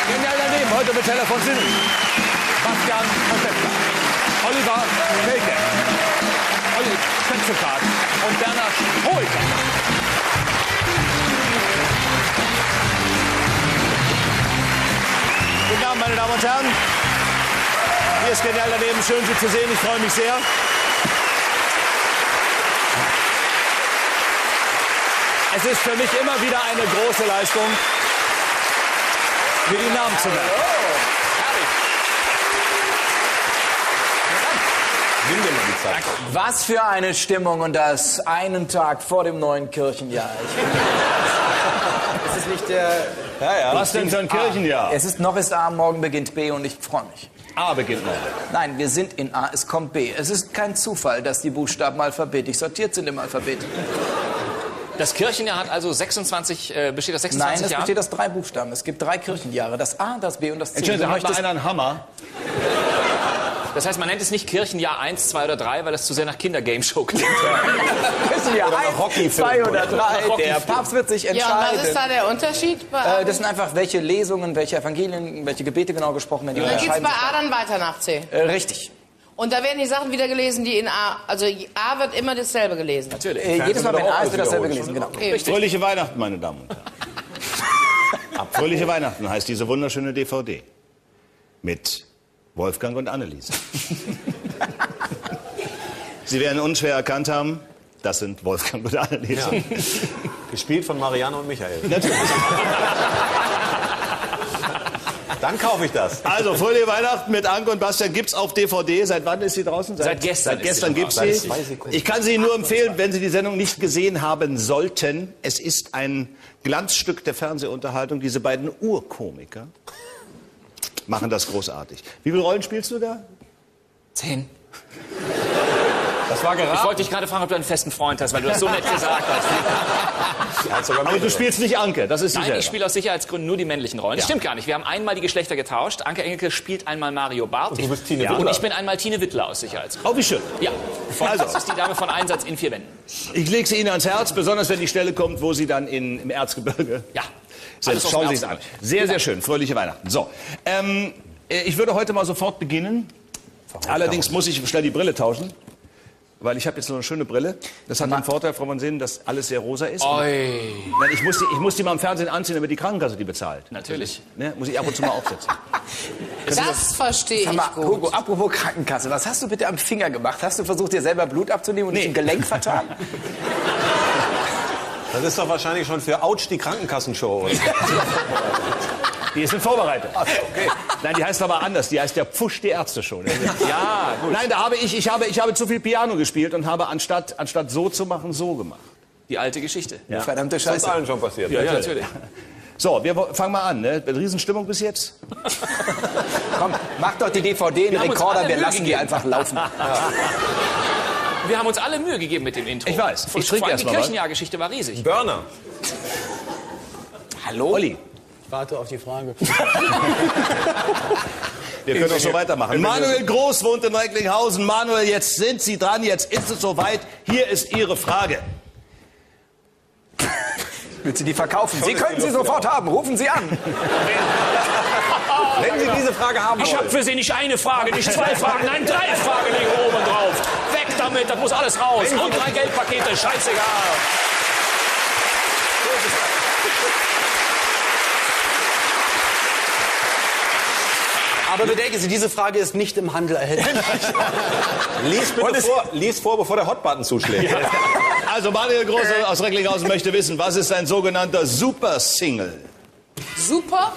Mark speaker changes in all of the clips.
Speaker 1: Genial daneben, heute mit Teller von Sinnen. Bastian Pastewka, Oliver Welke, Olli Stetzelkart und Bernhard Hohlka. Guten Abend, meine Damen und Herren. Hier ist Genial daneben. Schön, Sie zu sehen. Ich freue mich sehr. Es ist für mich immer wieder eine große Leistung, mir die Namen zu merken.
Speaker 2: Nimm dir mal die Zeit.
Speaker 3: Was für eine Stimmung und das einen Tag vor dem neuen Kirchenjahr. Es ist nicht der...
Speaker 1: Was denn für ein Kirchenjahr?
Speaker 3: Es ist noch ist A, morgen beginnt B und ich freue mich.
Speaker 1: A beginnt morgen.
Speaker 3: Nein, wir sind in A, es kommt B. Es ist kein Zufall, dass die Buchstaben alphabetisch sortiert sind im Alphabet.
Speaker 4: Das Kirchenjahr hat also 26, besteht aus 26
Speaker 3: Nein, es
Speaker 4: Jahren?
Speaker 3: besteht aus 3 Buchstaben. Es gibt 3 Kirchenjahre. Das A, das B und das C.
Speaker 1: Entschuldigung, hat mal einer einen Hammer?
Speaker 4: Das heißt, man nennt es nicht Kirchenjahr 1, 2 oder 3, weil das zu sehr nach Kindergame-Show klingt.
Speaker 3: Kirchenjahr 1, 2 oder 3. Der Papst wird sich entscheiden.
Speaker 5: Ja, und was ist da der Unterschied?
Speaker 3: Das sind einfach, welche Lesungen, welche Evangelien, welche Gebete genau gesprochen werden.
Speaker 5: Und dann geht's bei A dann weiter nach C.
Speaker 3: Richtig.
Speaker 5: Und da werden die Sachen wieder gelesen, die in A... Also A wird immer dasselbe gelesen.
Speaker 4: Natürlich.
Speaker 3: Jedes Mal, wenn A ist, wird dasselbe gelesen. Genau.
Speaker 1: Fröhliche Weihnachten, meine Damen und Herren. Fröhliche Weihnachten heißt diese wunderschöne DVD. Mit Wolfgang und Anneliese. Sie werden unschwer erkannt haben, das sind Wolfgang und Anneliese.
Speaker 2: Ja. Gespielt von Marianne und Michael.
Speaker 1: Natürlich.
Speaker 2: Dann kaufe ich das.
Speaker 1: Also, Fröhliche Weihnachten mit Anke und Bastian gibt's auf DVD. Seit wann ist sie draußen?
Speaker 4: Seit gestern.
Speaker 1: Seit gestern
Speaker 4: ist sie
Speaker 1: gibt's
Speaker 2: Seit
Speaker 1: sie.
Speaker 2: 2 Sekunden.
Speaker 1: Ich kann sie Ihnen nur empfehlen, wenn Sie die Sendung nicht gesehen haben sollten. Es ist ein Glanzstück der Fernsehunterhaltung. Diese beiden Urkomiker machen das großartig. Wie viele Rollen spielst du da?
Speaker 4: 10.
Speaker 2: Das war
Speaker 4: Ich
Speaker 2: gerade.
Speaker 4: wollte dich gerade fragen, ob du einen festen Freund hast, weil du das so nett gesagt hast.
Speaker 1: Aber du spielst nicht Anke, das ist sicher.
Speaker 4: Nein, ich spiele aus Sicherheitsgründen nur die männlichen Rollen. Das stimmt gar nicht. Wir haben einmal die Geschlechter getauscht. Anke Engelke spielt einmal Mario Barth.
Speaker 2: Und du bist Tine Wittler.
Speaker 4: Und ich bin einmal Tine Wittler aus Sicherheitsgründen.
Speaker 1: Oh, wie schön.
Speaker 4: Ja,
Speaker 1: Also.
Speaker 4: das ist die Dame von Einsatz in 4 Wänden.
Speaker 1: Ich lege sie Ihnen ans Herz, besonders wenn die Stelle kommt, wo Sie dann im Erzgebirge
Speaker 4: Ja,
Speaker 1: sind.
Speaker 4: alles aufs
Speaker 1: Schauen Sie sich
Speaker 4: Erzgebirge.
Speaker 1: an. Sehr, sehr schön. Fröhliche Weihnachten. So, ich würde heute mal sofort beginnen. Allerdings muss ich schnell die Brille tauschen. Weil ich habe jetzt nur eine schöne Brille. Das hat den Vorteil, Frau von Sinnen, dass alles sehr rosa ist.
Speaker 4: Oi.
Speaker 1: Nein, ich muss die mal im Fernsehen anziehen, damit die Krankenkasse die bezahlt.
Speaker 4: Natürlich.
Speaker 1: Ne? Muss ich ab und zu mal aufsetzen.
Speaker 5: Das verstehe
Speaker 3: Sag
Speaker 5: ich
Speaker 3: mal,
Speaker 5: gut.
Speaker 3: Hugo, apropos Krankenkasse, was hast du bitte am Finger gemacht? Hast du versucht, dir selber Blut abzunehmen und dich im Gelenk vertan?
Speaker 2: Das ist doch wahrscheinlich schon für Autsch die Krankenkassenshow. Oder?
Speaker 1: Die ist vorbereitet. Okay. Nein, die heißt aber anders. Die heißt der Pfusch die Ärzte-Show.
Speaker 4: Ja, gut.
Speaker 1: Nein, da habe ich habe zu viel Piano gespielt und habe anstatt so zu machen, so gemacht.
Speaker 4: Die alte Geschichte.
Speaker 1: Ja.
Speaker 3: Verdammte
Speaker 2: Das ist
Speaker 3: Scheiße.
Speaker 2: allen schon passiert.
Speaker 4: Ja, natürlich.
Speaker 1: So, wir fangen mal an. Ne? Riesenstimmung bis jetzt.
Speaker 3: Komm, mach doch die DVD in den
Speaker 4: haben uns
Speaker 3: Rekorder,
Speaker 4: alle
Speaker 3: wir
Speaker 4: Mühe
Speaker 3: lassen die
Speaker 4: gegeben.
Speaker 3: einfach laufen.
Speaker 4: Wir haben uns alle Mühe gegeben mit dem Intro.
Speaker 1: Ich weiß.
Speaker 4: Und
Speaker 1: Ich trinke
Speaker 4: vor allem
Speaker 1: erst
Speaker 4: die
Speaker 1: mal was.
Speaker 4: Kirchenjahrgeschichte war riesig.
Speaker 2: Burner.
Speaker 1: Hallo? Olli.
Speaker 6: Warte auf die Frage.
Speaker 1: Wir können doch so weitermachen. Manuel Groß wohnt in Recklinghausen. Manuel, jetzt sind Sie dran, jetzt ist es soweit. Hier ist Ihre Frage.
Speaker 3: Willst du die verkaufen? Sie können sie sofort haben, rufen Sie an.
Speaker 2: Wenn Sie diese Frage haben
Speaker 4: Ich habe
Speaker 2: wollen.
Speaker 4: für Sie nicht eine Frage, nicht 2 Fragen, nein, 3 Fragen liegen oben drauf. Weg damit, das muss alles raus. Und 3 Geldpakete, scheißegal.
Speaker 6: Aber bedenken Sie, diese Frage ist nicht im Handel erhältlich.
Speaker 2: Lies vor, bevor der Hotbutton zuschlägt.
Speaker 1: Also Manuel Groß aus Recklinghausen möchte wissen, was ist ein sogenannter Super-Single?
Speaker 5: Super?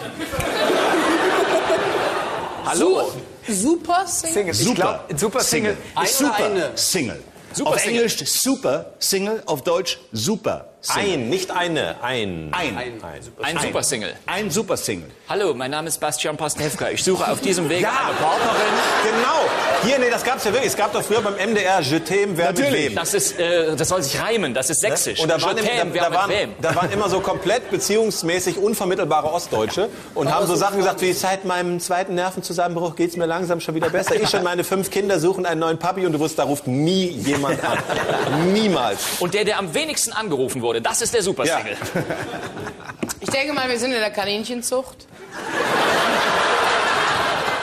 Speaker 3: Hallo?
Speaker 5: Super Single?
Speaker 3: Single. Ich glaub, Super Single.
Speaker 1: Super Single.
Speaker 4: Super
Speaker 1: auf
Speaker 4: Single.
Speaker 1: Englisch Super Single, auf Deutsch Super Single.
Speaker 2: Nicht eine. Ein.
Speaker 4: Ein Supersingle.
Speaker 1: Ein Super Single.
Speaker 4: Hallo, mein Name ist Bastian Pastewka. Ich suche auf diesem Weg
Speaker 2: Ja,
Speaker 4: eine Partnerin.
Speaker 2: Genau. Hier, nee, das gab's ja wirklich. Es gab doch früher beim MDR Je t'aime, wer mit wem.
Speaker 4: Das ist, das soll sich reimen, das ist sächsisch.
Speaker 2: Und da waren,
Speaker 4: Je t'aime, wer mit wem?
Speaker 2: da waren immer so komplett beziehungsmäßig unvermittelbare Ostdeutsche und haben so Sachen gesagt wie, seit meinem 2. Nervenzusammenbruch geht's mir langsam schon wieder besser. Ich und meine 5 Kinder suchen einen neuen Papi und du wusstest, da ruft nie jemand an. Niemals.
Speaker 4: Und der am wenigsten angerufen wurde, das ist der Supersingle.
Speaker 5: Ich denke mal, wir sind in der Kaninchenzucht.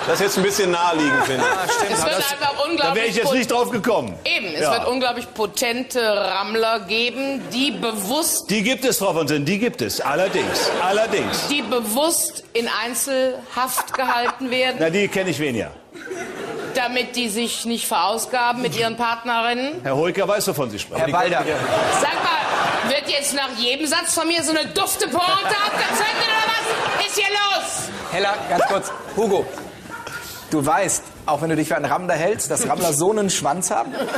Speaker 2: Das ist jetzt ein bisschen naheliegend, finde ich.
Speaker 5: Es wird einfach
Speaker 1: Da
Speaker 5: unglaublich
Speaker 1: wäre ich jetzt nicht drauf gekommen.
Speaker 5: Eben, es wird unglaublich potente Rammler geben, die bewusst,
Speaker 1: Die gibt es, Frau von Sinn, die gibt es. Allerdings.
Speaker 5: die bewusst in Einzelhaft gehalten werden,
Speaker 1: Na, die kenne ich weniger.
Speaker 5: damit die sich nicht verausgaben mit ihren Partnerinnen.
Speaker 1: Herr Hoeker weiß, wovon Sie sprechen.
Speaker 3: Herr Balder,
Speaker 5: Sag mal, wird jetzt nach jedem Satz von mir so eine dufte Pointe abgezündet oder was? Ist hier los?
Speaker 3: Hella, ganz kurz. Hugo, du weißt, auch wenn du dich für einen Rammler hältst, dass Rammler so einen Schwanz haben?
Speaker 5: Ja,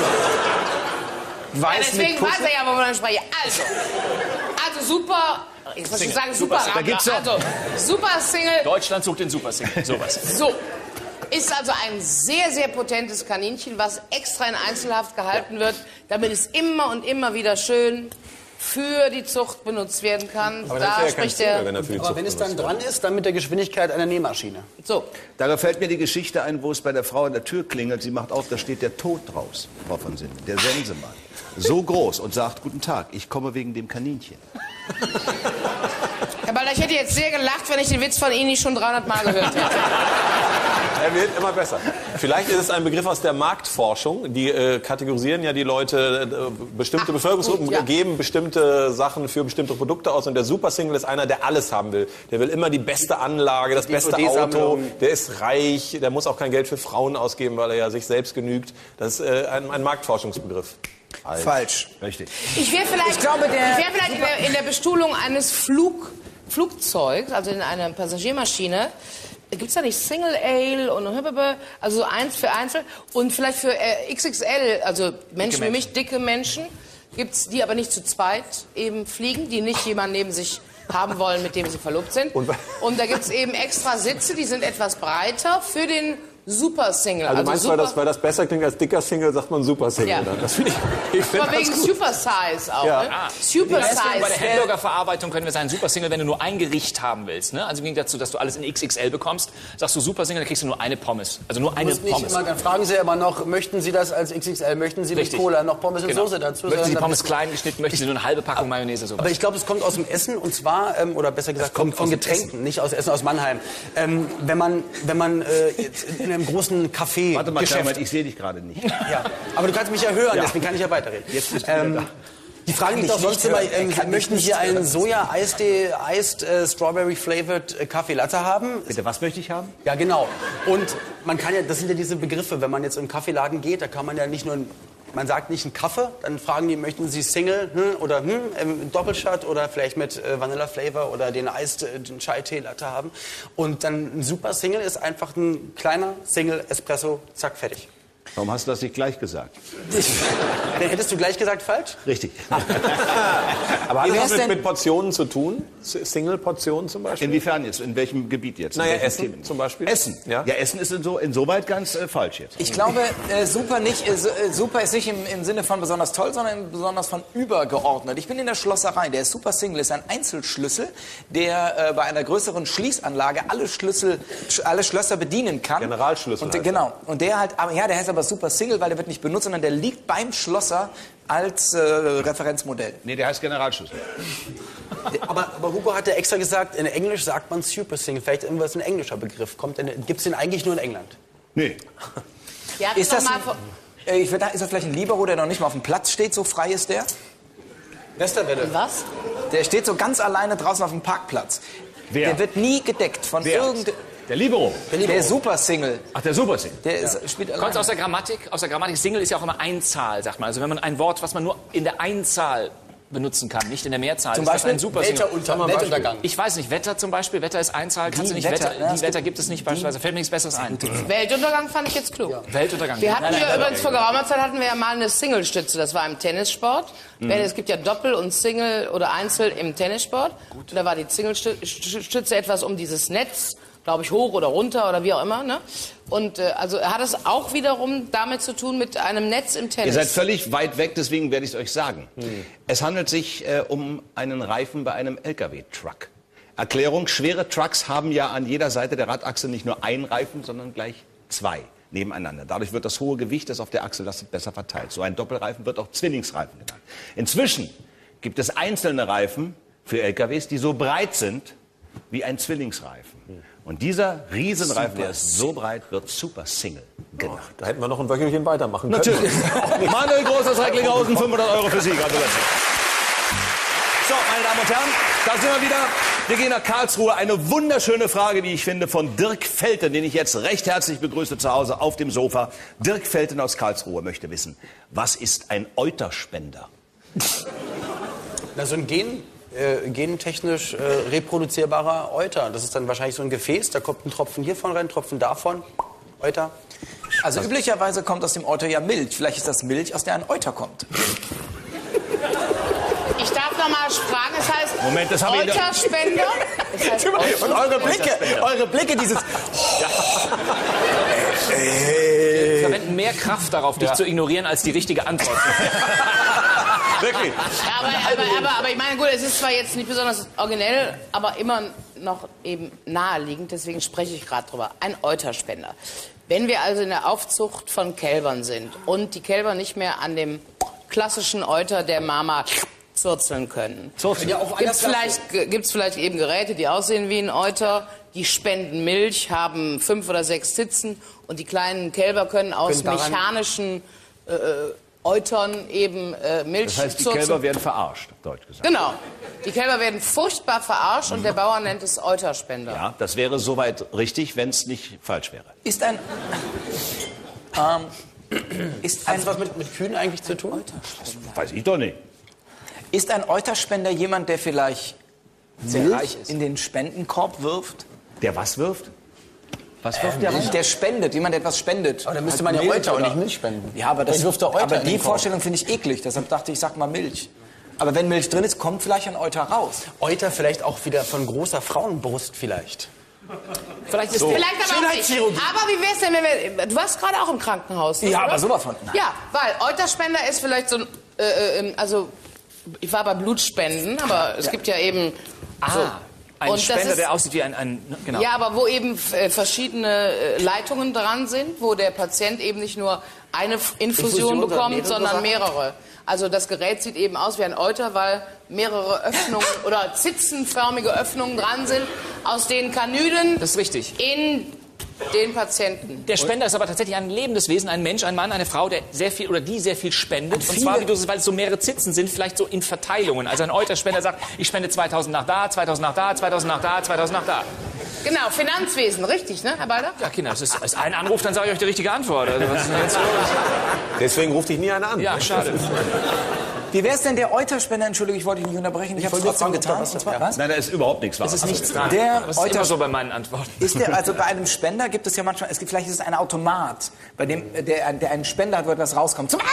Speaker 3: Weiß
Speaker 5: deswegen
Speaker 3: mit
Speaker 5: weiß
Speaker 3: Puzzle?
Speaker 5: er ja, wovon ich spreche. Also super, jetzt muss ich sagen, super
Speaker 1: Da
Speaker 5: Rammler.
Speaker 1: gibt's doch-
Speaker 5: Also, super Single.
Speaker 4: Deutschland sucht den Supersingle. Sowas.
Speaker 5: So. Ist also ein sehr, sehr potentes Kaninchen, was extra in Einzelhaft gehalten wird, damit es immer und immer wieder schön für die Zucht benutzt werden kann.
Speaker 2: Aber dann
Speaker 5: Da
Speaker 2: ist er ja kein
Speaker 5: spricht
Speaker 2: Single,
Speaker 5: der.
Speaker 2: wenn er für die
Speaker 6: Aber
Speaker 2: Zucht
Speaker 6: wenn es dann
Speaker 2: benutzt
Speaker 6: dran ist, dann mit der Geschwindigkeit einer Nähmaschine.
Speaker 5: So.
Speaker 1: Da gefällt mir die Geschichte ein, wo es bei der Frau an der Tür klingelt. Sie macht auf, da steht der Tod draus, Frau von Sinn, der Sensemann. So groß und sagt, guten Tag, ich komme wegen dem Kaninchen.
Speaker 5: Herr Balder, ich hätte jetzt sehr gelacht, wenn ich den Witz von Ihnen nicht schon 300 Mal gehört hätte.
Speaker 2: Er wird immer besser. Vielleicht ist es ein Begriff aus der Marktforschung. Die kategorisieren ja die Leute, bestimmte Bevölkerungsgruppen
Speaker 5: gut, ja.
Speaker 2: geben bestimmte Sachen für bestimmte Produkte aus. Und der Supersingle ist einer, der alles haben will. Der will immer die beste Anlage, das beste Auto.
Speaker 6: DVD-Sammlung.
Speaker 2: Der ist reich, der muss auch kein Geld für Frauen ausgeben, weil er ja sich selbst genügt. Das ist ein Marktforschungsbegriff.
Speaker 3: Falsch.
Speaker 1: Richtig.
Speaker 5: Ich wäre vielleicht,
Speaker 3: Ich glaube,
Speaker 5: in der Bestuhlung eines Flugzeugs, also in einer Passagiermaschine, gibt es da nicht Single Ale und also so eins für Einzel und vielleicht für XXL, also Menschen wie mich, dicke Menschen, gibt's die aber nicht zu zweit eben fliegen, die nicht jemanden neben sich haben wollen, mit dem sie verlobt sind. Und da gibt es eben extra Sitze, die sind etwas breiter für den Super-Single.
Speaker 2: Also meinst du,
Speaker 5: super,
Speaker 2: weil das besser klingt als dicker Single, sagt man Supersingle
Speaker 5: Ja.
Speaker 2: dann? Das finde ich find
Speaker 5: aber
Speaker 2: das
Speaker 5: wegen
Speaker 2: gut.
Speaker 5: Super Size auch.
Speaker 2: Ja.
Speaker 5: Ne?
Speaker 4: Deswegen
Speaker 5: Super
Speaker 4: bei der
Speaker 5: Size.
Speaker 4: Hamburgerverarbeitung können wir sagen, Supersingle, wenn du nur ein Gericht haben willst. Ne? Also im Gegensatz dazu, dass du alles in XXL bekommst, sagst du Supersingle, dann kriegst du nur eine Pommes. Also nur eine
Speaker 6: Muss nicht
Speaker 4: Pommes.
Speaker 6: immer, dann fragen Sie aber noch, möchten Sie das als XXL, möchten Sie
Speaker 4: Richtig.
Speaker 6: mit Cola noch Pommes und
Speaker 4: Genau.
Speaker 6: Soße dazu?
Speaker 4: Möchten Sie die
Speaker 6: Dann-
Speaker 4: Pommes klein geschnitten, möchten Sie nur eine halbe Packung Mayonnaise, sowas.
Speaker 6: Aber ich glaube, es kommt aus dem Essen und zwar, oder besser gesagt, kommt von Getränken, nicht aus Essen, aus Mannheim. Wenn man jetzt in einem großen Café
Speaker 1: Warte mal,
Speaker 6: Geschäft,
Speaker 1: Moment, ich sehe dich gerade nicht.
Speaker 6: ja, aber du kannst mich ja hören, deswegen kann ich ja weiterreden.
Speaker 1: Jetzt bist du wieder da.
Speaker 6: Die fragen mich doch sonst immer, möchten Sie einen Soja-Eistee, Strawberry Flavored Kaffee Latte haben?
Speaker 1: Bitte, was möchte ich haben?
Speaker 6: Ja, genau. Und man kann ja, das sind ja diese Begriffe, wenn man jetzt in einen Kaffeeladen geht, da kann man ja nicht nur, man sagt nicht einen Kaffee, dann fragen die, möchten Sie Single oder Doppelshot oder vielleicht mit Vanilla Flavor oder den den Chai-Tee Latte haben. Und dann ein super Single ist einfach ein kleiner Single Espresso, zack, fertig.
Speaker 1: Warum hast du das nicht gleich gesagt?
Speaker 6: Dann hättest du gleich gesagt, falsch?
Speaker 1: Richtig.
Speaker 2: Aber hat
Speaker 3: Wie
Speaker 2: das
Speaker 3: wär's
Speaker 2: was
Speaker 3: denn-
Speaker 2: mit Portionen zu tun? Single-Portionen zum Beispiel?
Speaker 1: Inwiefern jetzt? In welchem Gebiet jetzt? In
Speaker 2: Naja,
Speaker 1: welchem
Speaker 2: Essen
Speaker 1: Thema?
Speaker 2: zum Beispiel.
Speaker 1: Essen?
Speaker 2: Ja.
Speaker 1: Ja, Essen ist insoweit ganz falsch jetzt.
Speaker 3: Ich glaube, super ist nicht im Sinne von besonders toll, sondern besonders von übergeordnet. Ich bin in der Schlosserei. Der Super Single ist ein Einzelschlüssel, der bei einer größeren Schließanlage alle Schlösser bedienen kann.
Speaker 2: Generalschlüssel
Speaker 3: Und,
Speaker 2: heißt
Speaker 3: genau. Und der halt, aber ja, der heißt aber Super Single, weil der wird nicht benutzt, sondern der liegt beim Schlosser als Referenzmodell.
Speaker 1: Nee, der heißt Generalschlüssel.
Speaker 6: Aber Hugo hat ja extra gesagt, in Englisch sagt man Super Single. Vielleicht irgendwas ein englischer Begriff. Gibt es den eigentlich nur in England?
Speaker 1: Nee.
Speaker 5: Ja,
Speaker 3: Ist das,
Speaker 5: mal
Speaker 3: ist das vielleicht ein Libero, der noch nicht mal auf dem Platz steht, so frei ist der?
Speaker 6: Westerwelle.
Speaker 5: was?
Speaker 3: Der steht so ganz alleine draußen auf dem Parkplatz.
Speaker 1: Wer?
Speaker 3: Der wird nie gedeckt von
Speaker 1: Wer?
Speaker 3: irgendeinem...
Speaker 1: Der Libero.
Speaker 3: Der Super-Single.
Speaker 1: Ach, der Supersing.
Speaker 3: Der spielt
Speaker 4: Kommt
Speaker 3: alleine.
Speaker 4: aus der Grammatik? Aus der Grammatik, Single ist ja auch immer Einzahl, sagt man. Also wenn man ein Wort, was man nur in der Einzahl benutzen kann, nicht in der Mehrzahl,
Speaker 6: Zum
Speaker 4: ist das
Speaker 6: Beispiel
Speaker 4: ein Super-Single.
Speaker 6: Weltuntergang.
Speaker 4: Ich weiß nicht, Wetter zum Beispiel, Wetter ist Einzahl, kannst du nicht
Speaker 3: Wetter,
Speaker 4: Wetter,
Speaker 3: ja,
Speaker 4: die
Speaker 3: es
Speaker 4: Wetter gibt es nicht beispielsweise, fällt mir nichts Besseres ein.
Speaker 5: Weltuntergang fand ich jetzt klug.
Speaker 4: Weltuntergang.
Speaker 5: Wir hatten
Speaker 4: Nein, nein,
Speaker 5: ja
Speaker 4: nein,
Speaker 5: übrigens vor geraumer Zeit hatten wir ja mal eine Single-Stütze. Das war im Tennissport. Es gibt ja Doppel und Single oder Einzel im Tennissport. Und da war die Single-Stütze etwas um dieses Netz, glaube ich, hoch oder runter oder wie auch immer. Ne? Und also hat es auch wiederum damit zu tun mit einem Netz im Tennis.
Speaker 1: Ihr seid völlig weit weg, deswegen werde ich es euch sagen. Es handelt sich um einen Reifen bei einem LKW-Truck. Erklärung, schwere Trucks haben ja an jeder Seite der Radachse nicht nur einen Reifen, sondern gleich zwei nebeneinander. Dadurch wird das hohe Gewicht, das auf der Achse lastet, besser verteilt. So ein Doppelreifen wird auch Zwillingsreifen genannt. Inzwischen gibt es einzelne Reifen für LKWs, die so breit sind, wie ein Zwillingsreifen. Und dieser Riesenreifen, der ist so breit, wird Super Single genannt.
Speaker 2: Da hätten wir noch ein Wöchelchen weitermachen können.
Speaker 1: Natürlich. Manuel Groß aus Recklinghausen, 500 € für Sie. Gratulation. So, meine Damen und Herren, da sind wir wieder. Wir gehen nach Karlsruhe. Eine wunderschöne Frage, wie ich finde, von Dirk Felten, den ich jetzt recht herzlich begrüße zu Hause auf dem Sofa. Dirk Felten aus Karlsruhe möchte wissen, was ist ein Euterspender?
Speaker 6: Na, so ein gentechnisch reproduzierbarer Euter. Das ist dann wahrscheinlich so ein Gefäß, da kommt ein Tropfen hiervon rein, ein Tropfen davon. Euter.
Speaker 3: Also üblicherweise kommt aus dem Euter ja Milch. Vielleicht ist das Milch, aus der ein Euter kommt.
Speaker 5: Ich darf noch mal fragen, es heißt
Speaker 1: Moment, das haben wir
Speaker 5: Euterspender? Es heißt
Speaker 3: Und eure Blicke, dieses...
Speaker 4: Wir verwenden mehr Kraft darauf, dich zu ignorieren, als die richtige Antwort.
Speaker 1: Wirklich?
Speaker 5: aber ich meine, gut, es ist zwar jetzt nicht besonders originell, aber immer noch eben naheliegend, deswegen spreche ich gerade drüber. Ein Euterspender. Wenn wir also in der Aufzucht von Kälbern sind und die Kälber nicht mehr an dem klassischen Euter der Mama zurzeln können, gibt's vielleicht eben Geräte, die aussehen wie ein Euter, die spenden Milch, haben 5 oder 6 Zitzen und die kleinen Kälber können aus mechanischen Eutern eben Milch
Speaker 1: Das heißt, die
Speaker 5: zurzeln.
Speaker 1: Kälber werden verarscht, auf Deutsch gesagt.
Speaker 5: Genau. Die Kälber werden furchtbar verarscht und der Bauer nennt es Euterspender.
Speaker 1: Ja, das wäre soweit richtig, wenn es nicht falsch wäre.
Speaker 3: Ist ein...
Speaker 6: Hat das was mit Kühen eigentlich zu tun?
Speaker 1: Weiß ich doch nicht.
Speaker 3: Ist ein Euterspender jemand, der vielleicht Milch in den Spendenkorb wirft?
Speaker 1: Der was wirft? Was wirft der rein?
Speaker 3: Der spendet, jemand, der etwas spendet.
Speaker 6: Aber dann müsste man ja Euter und nicht Milch spenden.
Speaker 3: Ja, aber,
Speaker 6: Vielleicht wirft der Euter
Speaker 3: aber
Speaker 6: in
Speaker 3: die
Speaker 6: den Korb.
Speaker 3: Vorstellung finde ich eklig. Deshalb dachte ich, sag mal Milch. Aber wenn Milch drin ist, kommt vielleicht ein Euter raus.
Speaker 6: Euter vielleicht auch wieder von großer Frauenbrust vielleicht.
Speaker 4: Vielleicht ist
Speaker 5: Vielleicht aber auch nicht.
Speaker 6: Schönheitschirurgie.
Speaker 5: Aber wie wär's denn, wenn wir... Du warst gerade auch im Krankenhaus.
Speaker 3: Ja,
Speaker 5: oder?
Speaker 3: aber sowas von. Nein.
Speaker 5: Ja, weil Euterspender ist vielleicht so ein... also, ich war bei Blutspenden, aber es gibt ja eben...
Speaker 4: ein
Speaker 5: Und das
Speaker 4: Spender,
Speaker 5: ist-
Speaker 4: der aussieht wie ein genau.
Speaker 5: Ja, aber wo eben verschiedene Leitungen dran sind, wo der Patient eben nicht nur eine Infusion bekommt,
Speaker 6: mehrere
Speaker 5: sondern
Speaker 6: Sachen?
Speaker 5: mehrere. Also das Gerät sieht eben aus wie ein Euter, weil mehrere Öffnungen oder zitzenförmige Öffnungen dran sind, aus denen Kanülen
Speaker 4: Das ist richtig.
Speaker 5: in den Patienten.
Speaker 4: Der Spender ist aber tatsächlich ein lebendes Wesen, ein Mensch, ein Mann, eine Frau, der sehr viel oder die sehr viel spendet. Und zwar, weil es so mehrere Zitzen sind, vielleicht so in Verteilungen. Also ein Euterspender sagt, ich spende 2000 nach da, 2000 nach da, 2000 nach da, 2000 nach da.
Speaker 5: Genau, Finanzwesen, richtig, ne, Herr Balder?
Speaker 4: Ja, Kinder, das ist ein Anruf, dann sage ich euch die richtige Antwort. Also, was ist denn jetzt los?
Speaker 2: Deswegen ruft dich nie einer an.
Speaker 4: Ja, schade.
Speaker 3: Wie wäre es denn der Euterspender? Entschuldigung, ich wollte dich nicht unterbrechen. Ich habe es trotzdem getan. Und zwar, was?
Speaker 1: Nein, da ist überhaupt nichts
Speaker 4: Es ist
Speaker 1: Wahres.
Speaker 4: nichts dran.
Speaker 3: Der
Speaker 4: Das ist immer so bei meinen Antworten.
Speaker 3: Ist der, also bei einem Spender gibt es ja manchmal, vielleicht ist es ein Automat, bei dem der einen Spender hat, wo etwas rauskommt. Zum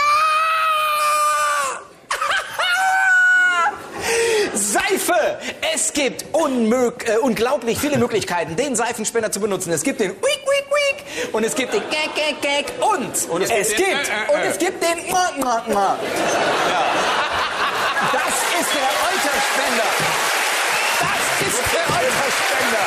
Speaker 3: Seife! Es gibt unglaublich viele Möglichkeiten, den Seifenspender zu benutzen. Es gibt den Wiek, Wiek, Wiek und es gibt den Gag, Gag, Gag und es gibt den Ma. Ja. Das ist der Euterspender. Das ist der Euterspender.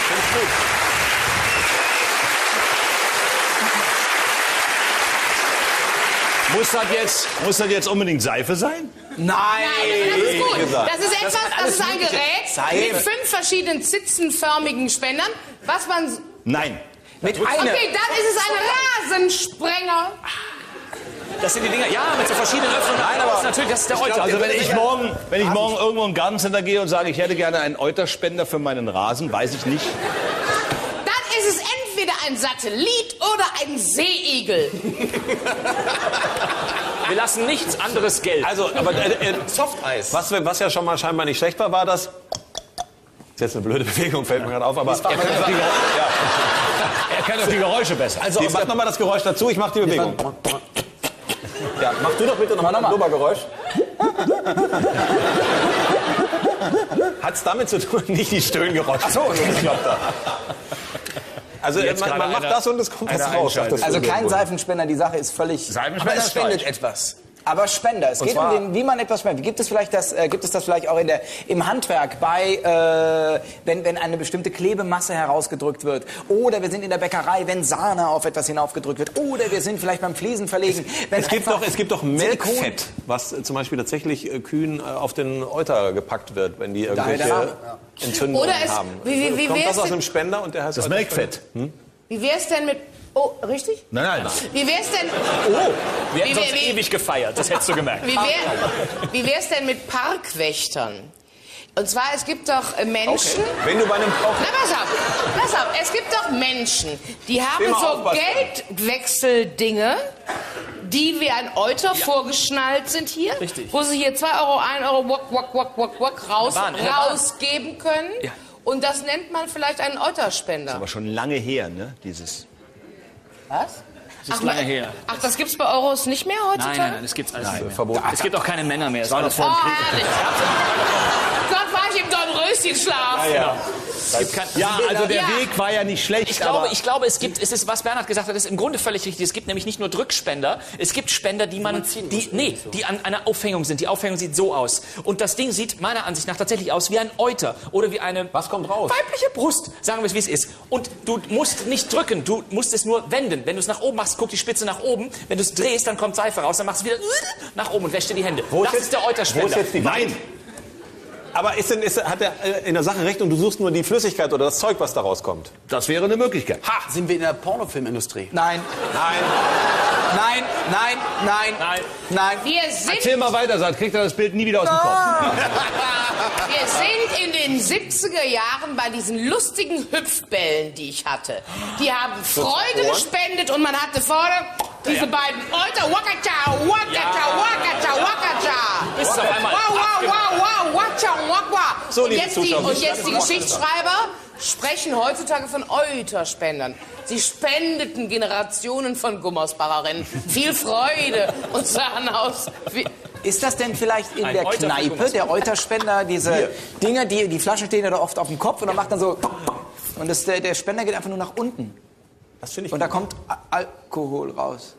Speaker 1: Muss das jetzt unbedingt Seife sein?
Speaker 3: Nein!
Speaker 5: Das ist gut.
Speaker 3: gesagt.
Speaker 5: Das ist etwas, das ist ein Gerät mit 5 verschiedenen zitzenförmigen Spendern, was man...
Speaker 1: Nein.
Speaker 3: Mit einer.
Speaker 5: Okay, dann ist es ein Rasensprenger.
Speaker 4: Das sind die Dinger, ja, mit so verschiedenen Öffnungen. Nein, aber natürlich, das ist der Euter.
Speaker 1: Also wenn ich morgen irgendwo im Gartencenter gehe und sage, ich hätte gerne einen Euterspender für meinen Rasen, weiß ich nicht.
Speaker 5: Dann ist es entweder ein Satellit oder ein Seeigel.
Speaker 4: Wir lassen nichts anderes gelten.
Speaker 2: Also, aber
Speaker 6: Softeis.
Speaker 2: was ja schon mal scheinbar nicht schlecht war, das... Das ist jetzt eine blöde Bewegung, fällt mir gerade auf, aber...
Speaker 1: Er kann doch die Geräusche besser.
Speaker 2: Also, mach nochmal das Geräusch dazu, ich mach die Bewegung. Ja, mach du doch bitte nochmal ein Blubbergeräusch. Hat's damit zu tun, nicht die Stöhngeräusche. Ach so, ich glaub da. Also man macht das und es kommt was raus.
Speaker 1: Einschaltung.
Speaker 3: Also kein Seifenspender, die Sache ist völlig...
Speaker 1: Seifenspender
Speaker 3: aber es
Speaker 1: ist
Speaker 3: spendet
Speaker 1: falsch.
Speaker 3: etwas. Aber Spender, es geht um den, wie man etwas spendet. Gibt es das vielleicht auch im Handwerk wenn eine bestimmte Klebemasse herausgedrückt wird? Oder wir sind in der Bäckerei, wenn Sahne auf etwas hinaufgedrückt wird? Oder wir sind vielleicht beim Fliesenverlegen.
Speaker 2: Es gibt doch Melkfett, was zum Beispiel tatsächlich Kühen auf den Euter gepackt wird, wenn die irgendwelche Entzündungen haben. Kommt das aus einem Spender und der heißt
Speaker 1: das Melkfett?
Speaker 5: Wie wär's denn mit... Oh, richtig?
Speaker 1: Nein.
Speaker 5: Wie wär's denn...
Speaker 4: Oh, wir hätten sonst ewig gefeiert, das hättest du gemerkt.
Speaker 5: Wie wär's denn mit Parkwächtern? Und zwar, es gibt doch Menschen...
Speaker 2: Okay. Wenn du bei einem...
Speaker 5: Na, pass auf. Es gibt doch Menschen, die haben so Geldwechseldinge, die wie ein Euter vorgeschnallt sind hier.
Speaker 4: Richtig.
Speaker 5: Wo sie hier 2 Euro, 1 Euro rausgeben können.
Speaker 4: Ja.
Speaker 5: Und das nennt man vielleicht einen Euterspender.
Speaker 1: Aber schon lange her, ne? Dieses.
Speaker 5: Was?
Speaker 4: Das ist lange her.
Speaker 5: Ach, das gibt's bei Euros nicht mehr heutzutage?
Speaker 4: Nein, das gibt's alles nicht mehr.
Speaker 2: Verboten.
Speaker 4: Es gibt auch keine Männer mehr.
Speaker 1: War das vor dem Krieg?
Speaker 5: Herrlich. Gott, war ich im Dornröschenschlaf.
Speaker 1: Ja, also der Weg war ja nicht schlecht.
Speaker 4: Ich glaube, es ist, was Bernhard gesagt hat, ist im Grunde völlig richtig. Es gibt nämlich nicht nur Drückspender, es gibt Spender, die an einer Aufhängung sind. Die Aufhängung sieht so aus. Und das Ding sieht meiner Ansicht nach tatsächlich aus wie ein Euter oder wie eine
Speaker 2: Was kommt raus?
Speaker 4: weibliche Brust. Sagen wir es, wie es ist. Und du musst nicht drücken, du musst es nur wenden. Wenn du es nach oben machst, guckt die Spitze nach oben. Wenn du es drehst, dann kommt Seife raus, dann machst du wieder nach oben und wäschst dir die Hände. Das ist der Euterspender.
Speaker 2: Wo ist jetzt die
Speaker 1: Nein.
Speaker 2: Aber hat er in der Sache recht und du suchst nur die Flüssigkeit oder das Zeug, was da rauskommt?
Speaker 1: Das wäre eine Möglichkeit.
Speaker 6: Ha, sind wir in der Pornofilmindustrie?
Speaker 3: Nein.
Speaker 5: Wir sind
Speaker 1: Erzähl mal weiter, sonst kriegt er das Bild nie wieder aus dem Kopf.
Speaker 5: Wir sind in den 70er Jahren bei diesen lustigen Hüpfbällen, die ich hatte. Die haben Freude gespendet und man hatte vorne diese beiden Euter. Wakacha, wakacha, wakacha, wakacha.
Speaker 4: Bis auf einmal
Speaker 5: Wow, wacha, wakwa.
Speaker 2: So,
Speaker 5: Und
Speaker 2: liebe
Speaker 5: jetzt
Speaker 2: Zuschauer,
Speaker 5: die Geschichtsschreiber sprechen heutzutage von Euterspendern. Sie spendeten Generationen von Gummersbacherinnen. Viel Freude und sahen aus wie...
Speaker 3: Ist das denn vielleicht in
Speaker 4: Ein
Speaker 3: der
Speaker 4: Euterverfügung.
Speaker 3: Kneipe, der Euterspender, diese Dinger, die Flaschen stehen ja da oft auf dem Kopf und dann macht dann so... Und der Spender geht einfach nur nach unten.
Speaker 2: Das finde ich
Speaker 3: Und da kommt Alkohol raus.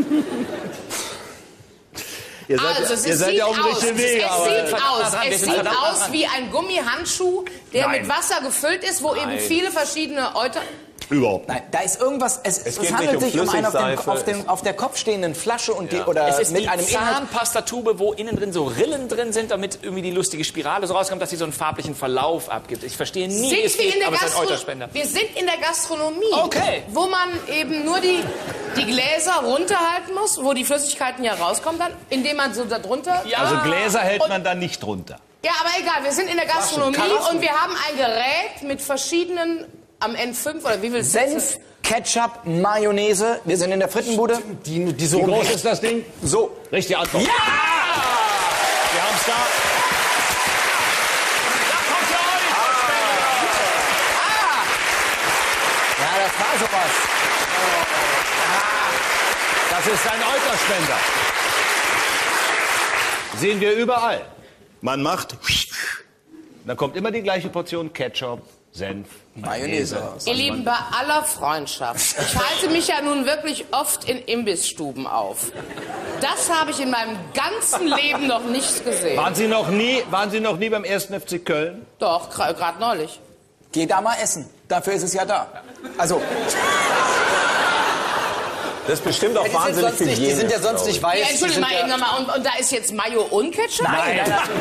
Speaker 1: Ihr seid ja auf dem richtigen Weg.
Speaker 5: Es sieht aus wie ein Gummihandschuh, der mit Wasser gefüllt ist, wo eben viele verschiedene Euter...
Speaker 1: Überhaupt.
Speaker 3: Nein, da ist irgendwas. Es
Speaker 2: geht
Speaker 3: handelt
Speaker 2: nicht
Speaker 3: sich um eine
Speaker 2: Flüssigseife.
Speaker 3: auf der Kopf stehenden Flasche und
Speaker 4: Es ist
Speaker 3: mit
Speaker 4: die
Speaker 3: einem Inhalt.
Speaker 4: Zahnpastatube, wo innen drin so Rillen drin sind, damit irgendwie die lustige Spirale so rauskommt, dass sie so einen farblichen Verlauf abgibt. Ich verstehe nie, wie es geht, aber es ist ein Euterspender.
Speaker 5: Wir sind in der Gastronomie,
Speaker 4: Okay.
Speaker 5: wo man eben nur die Gläser runterhalten muss, wo die Flüssigkeiten ja rauskommen dann, indem man so da drunter...
Speaker 4: Ja.
Speaker 1: Also Gläser hält man dann nicht runter.
Speaker 5: Ja, aber egal, wir sind in der Gastronomie und wir haben ein Gerät mit verschiedenen, am N5 oder wie viel
Speaker 3: Senf, Ketchup, Mayonnaise. Wir sind in der Frittenbude.
Speaker 6: Die so
Speaker 1: Wie groß ist das Ding?
Speaker 3: So.
Speaker 1: Richtige Antwort. Ja! Wir haben es da.
Speaker 3: Ja, das war sowas.
Speaker 1: Das ist ein Euterspender. Sehen wir überall. Man macht... Dann kommt immer die gleiche Portion Ketchup, Senf,
Speaker 3: Mayonnaise.
Speaker 5: Ihr Lieben, bei aller Freundschaft, ich halte mich ja nun wirklich oft in Imbissstuben auf. Das habe ich in meinem ganzen Leben noch nicht gesehen.
Speaker 1: Waren Sie noch nie beim 1. FC Köln?
Speaker 5: Doch, gerade neulich.
Speaker 3: Geh da mal essen. Dafür ist es ja da. Also,
Speaker 2: Das ist bestimmt auch wahnsinnig viel
Speaker 6: Die sind ja sonst nicht weiß.
Speaker 5: Ja, Entschuldigung mal eben nochmal, und da ist jetzt Mayo und Ketchup?
Speaker 1: Nein.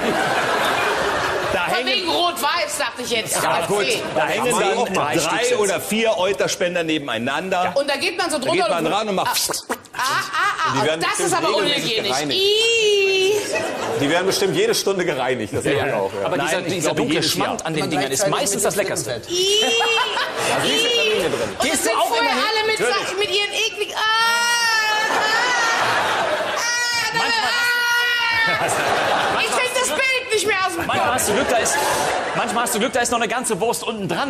Speaker 1: Da
Speaker 5: Von
Speaker 1: hängen,
Speaker 5: wegen Rot-Weiß, dachte ich jetzt.
Speaker 1: ja, gut, da hängen
Speaker 2: Kann man auch
Speaker 1: dann
Speaker 2: mal
Speaker 1: 3 oder 4 Euterspender nebeneinander.
Speaker 5: Und da geht man so
Speaker 1: Da
Speaker 5: drunter.
Speaker 1: geht man ran und macht...
Speaker 2: Die werden
Speaker 5: Und das ist
Speaker 2: bestimmt
Speaker 5: aber
Speaker 2: regelmäßig
Speaker 5: unhygienisch.
Speaker 2: gereinigt.
Speaker 5: Ih.
Speaker 2: Die werden bestimmt jede Stunde gereinigt. Das sag ich auch. Ja.
Speaker 4: Aber
Speaker 1: Nein, ich
Speaker 4: dieser
Speaker 1: glaube,
Speaker 4: dunkle
Speaker 1: jedes
Speaker 4: Schmand
Speaker 1: Jahr.
Speaker 4: an den Dingern ist meistens das Leckerste.
Speaker 5: Ih. Ih. Und das
Speaker 4: Gehst
Speaker 5: sind
Speaker 4: du auch
Speaker 5: vorher
Speaker 4: immer hin?
Speaker 5: alle mit ihren ekligen... Ich krieg das Bild nicht mehr aus dem
Speaker 4: Manchmal
Speaker 5: Kopf.
Speaker 4: hast du Glück, da ist noch eine ganze Wurst unten dran.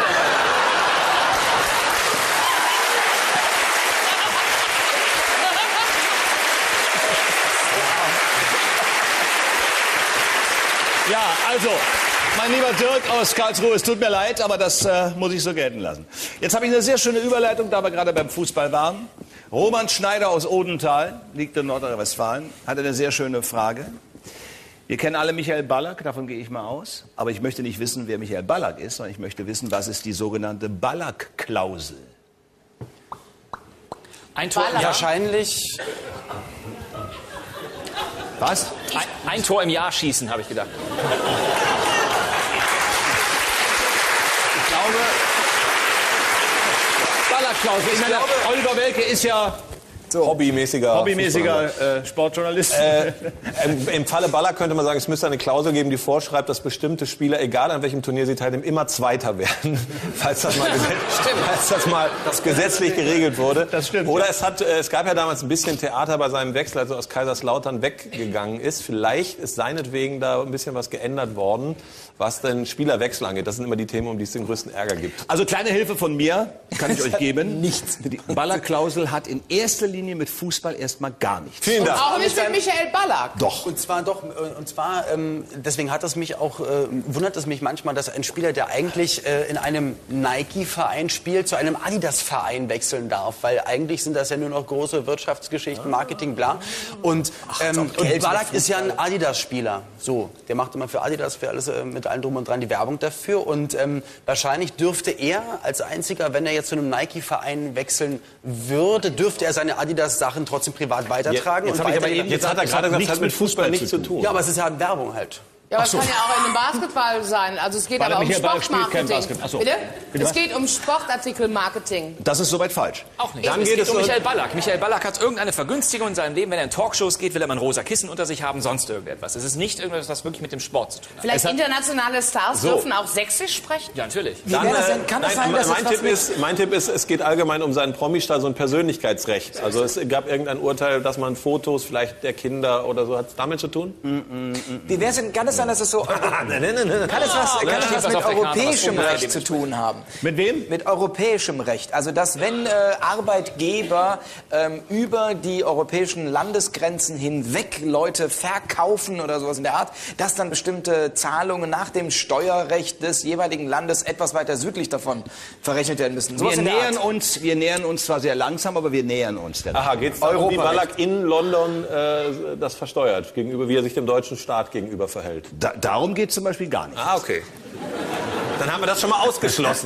Speaker 1: Ja, also, mein lieber Dirk aus Karlsruhe, es tut mir leid, aber das muss ich so gelten lassen. Jetzt habe ich eine sehr schöne Überleitung, da wir gerade beim Fußball waren. Roman Schneider aus Odenthal, liegt in Nordrhein-Westfalen, hat eine sehr schöne Frage. Wir kennen alle Michael Ballack, davon gehe ich mal aus. Aber ich möchte nicht wissen, wer Michael Ballack ist, sondern ich möchte wissen, was ist die sogenannte Ballack-Klausel?
Speaker 4: Ein Tor im Jahr.
Speaker 6: Wahrscheinlich.
Speaker 1: Was?
Speaker 4: Ein Tor im Jahr schießen, habe ich gedacht.
Speaker 1: Ich glaube, Ballack-Klausel. Ich meine, Oliver Welke ist ja
Speaker 2: hobbymäßiger
Speaker 1: Sportjournalist.
Speaker 2: Im Falle Ballack könnte man sagen, es müsste eine Klausel geben, die vorschreibt, dass bestimmte Spieler, egal an welchem Turnier sie teilnehmen, immer Zweiter werden, falls das mal gesetzlich geregelt wurde.
Speaker 1: Das stimmt.
Speaker 2: Oder es gab ja damals ein bisschen Theater bei seinem Wechsel, als er aus Kaiserslautern weggegangen ist. Vielleicht ist seinetwegen da ein bisschen was geändert worden, was den Spielerwechsel angeht. Das sind immer die Themen, um die es den größten Ärger gibt.
Speaker 1: Also kleine Hilfe von mir, kann ich euch geben. Nichts. Die Ballack-Klausel hat in erster Linie mit Fußball erstmal gar nichts.
Speaker 2: Vielen Dank.
Speaker 5: Auch nicht mit Michael Ballack.
Speaker 1: Doch.
Speaker 6: Und zwar, deswegen hat es mich auch, wundert es mich manchmal, dass ein Spieler, der eigentlich in einem Nike-Verein spielt, zu einem Adidas-Verein wechseln darf. Weil eigentlich sind das ja nur noch große Wirtschaftsgeschichten, Marketing, bla. Und Ballack ist ja ein Adidas-Spieler. So, der macht immer für Adidas, für alles mit allem drum und dran die Werbung dafür. Und wahrscheinlich dürfte er als einziger, wenn er jetzt zu einem Nike-Verein wechseln würde, dürfte er seine Adidas-Sachen trotzdem privat weitertragen.
Speaker 1: Jetzt hat er gerade gesagt, das hat mit Fußball nichts zu tun.
Speaker 6: Ja, aber es ist ja Werbung halt.
Speaker 5: Ja, aber es kann ja auch in einem Basketball sein. Also es geht aber um Sportmarketing. Bitte? Es geht um Sportartikelmarketing.
Speaker 1: Das ist soweit falsch.
Speaker 4: Auch nicht. Es geht um Michael Ballack. Michael Ballack hat irgendeine Vergünstigung in seinem Leben. Wenn er in Talkshows geht, will er mal ein rosa Kissen unter sich haben, sonst irgendetwas. Es ist nicht irgendwas, was wirklich mit dem Sport zu tun hat.
Speaker 5: Vielleicht internationale Stars dürfen auch sächsisch sprechen?
Speaker 4: Ja, natürlich.
Speaker 2: Mein Tipp ist, es geht allgemein um seinen Promi-Status und Persönlichkeitsrecht. Also es gab irgendein Urteil, dass man Fotos vielleicht der Kinder oder so, hat es damit zu tun?
Speaker 3: Wie wäre es denn, kann es sein, dass es so... Kann es was mit europäischem Recht zu tun haben?
Speaker 1: Mit wem?
Speaker 3: Mit europäischem Recht. Also, dass wenn Arbeitgeber über die europäischen Landesgrenzen hinweg Leute verkaufen oder sowas in der Art, dass dann bestimmte Zahlungen nach dem Steuerrecht des jeweiligen Landes etwas weiter südlich davon verrechnet werden müssen.
Speaker 1: Wir nähern uns zwar sehr langsam, aber wir nähern uns.
Speaker 2: Aha, geht es darum, wie Ballack in London das versteuert, gegenüber, wie er sich dem deutschen Staat gegenüber verhält?
Speaker 1: Darum geht es zum Beispiel gar nicht.
Speaker 2: Ah, okay. Dann haben wir das schon mal ausgeschlossen.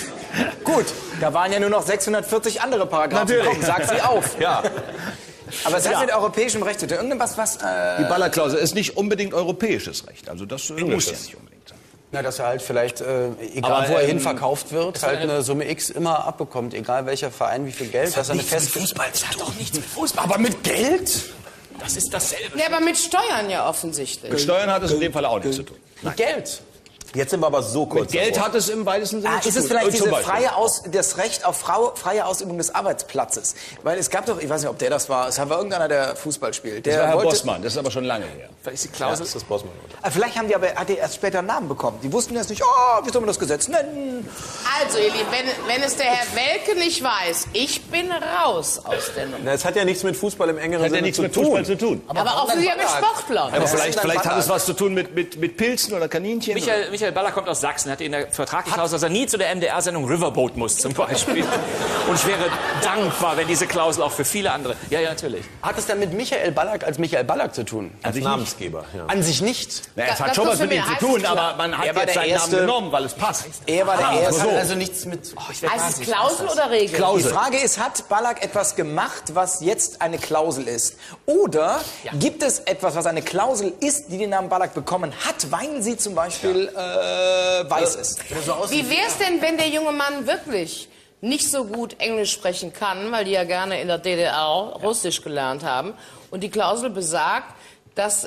Speaker 3: Gut, da waren ja nur noch 640 andere Paragraphen.
Speaker 1: Natürlich.
Speaker 3: Komm, sag sie auf.
Speaker 2: Ja.
Speaker 3: Aber es hat mit europäischem Recht zu tun. Irgendwas, was...
Speaker 1: Die Ballack-Klausel ist nicht unbedingt europäisches Recht. Also das muss ja nicht unbedingt sein.
Speaker 6: Na, dass er halt vielleicht, egal wo er hin verkauft wird, halt eine Summe X immer abbekommt. Egal welcher Verein, wie viel Geld. Das hat nichts mit
Speaker 4: Fußball zu tun. Doch nichts mit Fußball.
Speaker 6: Aber mit Geld?
Speaker 4: Das ist dasselbe.
Speaker 5: Ja, aber mit Steuern ja offensichtlich.
Speaker 1: Mit Steuern hat es in dem Fall auch nichts zu tun.
Speaker 6: Mit Geld.
Speaker 2: Jetzt sind wir aber so kurz
Speaker 1: Mit Geld hat es im weitesten Sinne zu tun.
Speaker 3: Ist es vielleicht
Speaker 1: Zum
Speaker 3: diese
Speaker 1: Beispiel.
Speaker 3: das Recht auf freie Ausübung des Arbeitsplatzes? Weil es gab doch, ich weiß nicht, ob der das war, es war irgendeiner, der Fußball spielt.
Speaker 1: Das
Speaker 3: Der
Speaker 1: war Herr
Speaker 3: wollte,
Speaker 1: Bossmann, das ist aber schon lange her.
Speaker 4: Vielleicht ist die Klausel.
Speaker 2: Das ist Bossmann.
Speaker 3: Vielleicht hat die erst später einen Namen bekommen. Die wussten jetzt nicht, oh, wie soll man das Gesetz nennen?
Speaker 5: Also, ihr Lieben, wenn es der Herr Welke nicht weiß, ich bin raus aus der Nummer.
Speaker 2: Na, es hat ja nichts mit Fußball im engeren
Speaker 1: Hat ja
Speaker 2: Sinne
Speaker 1: nichts
Speaker 2: zu
Speaker 1: mit
Speaker 2: tun.
Speaker 1: Fußball zu tun.
Speaker 5: Aber auch wieder mit Sportlern.
Speaker 1: Aber vielleicht hat es was zu tun mit Pilzen oder Kaninchen.
Speaker 4: Michael Ballack kommt aus Sachsen, hat in der vertraglichen Klausel, dass er nie zu der MDR-Sendung Riverboat muss, zum Beispiel. Und ich wäre dankbar, wenn diese Klausel auch für viele andere... Ja, natürlich.
Speaker 6: Hat es dann mit Michael Ballack als Michael Ballack zu tun?
Speaker 2: Als Namensgeber, ja.
Speaker 6: An sich nicht.
Speaker 1: Na, es
Speaker 5: Das
Speaker 1: hat schon was
Speaker 5: musst du
Speaker 1: mit ihm
Speaker 5: mir
Speaker 1: zu tun,
Speaker 5: heißen,
Speaker 1: aber man hat
Speaker 3: Er war
Speaker 1: jetzt
Speaker 3: der
Speaker 1: seinen Namen
Speaker 3: Erste.
Speaker 1: genommen, weil es passt.
Speaker 3: Er war der Erste.
Speaker 6: Das hat also nichts mit...
Speaker 5: Heißt es Klausel oder Regel?
Speaker 3: Die Frage ist, hat Ballack etwas gemacht, was jetzt eine Klausel ist? Oder gibt es etwas, was eine Klausel ist, die den Namen Ballack bekommen hat, weil sie zum Beispiel weiß ist?
Speaker 5: Wie wär's denn, wenn der junge Mann wirklich nicht so gut Englisch sprechen kann, weil die ja gerne in der DDR Russisch gelernt haben, und die Klausel besagt, dass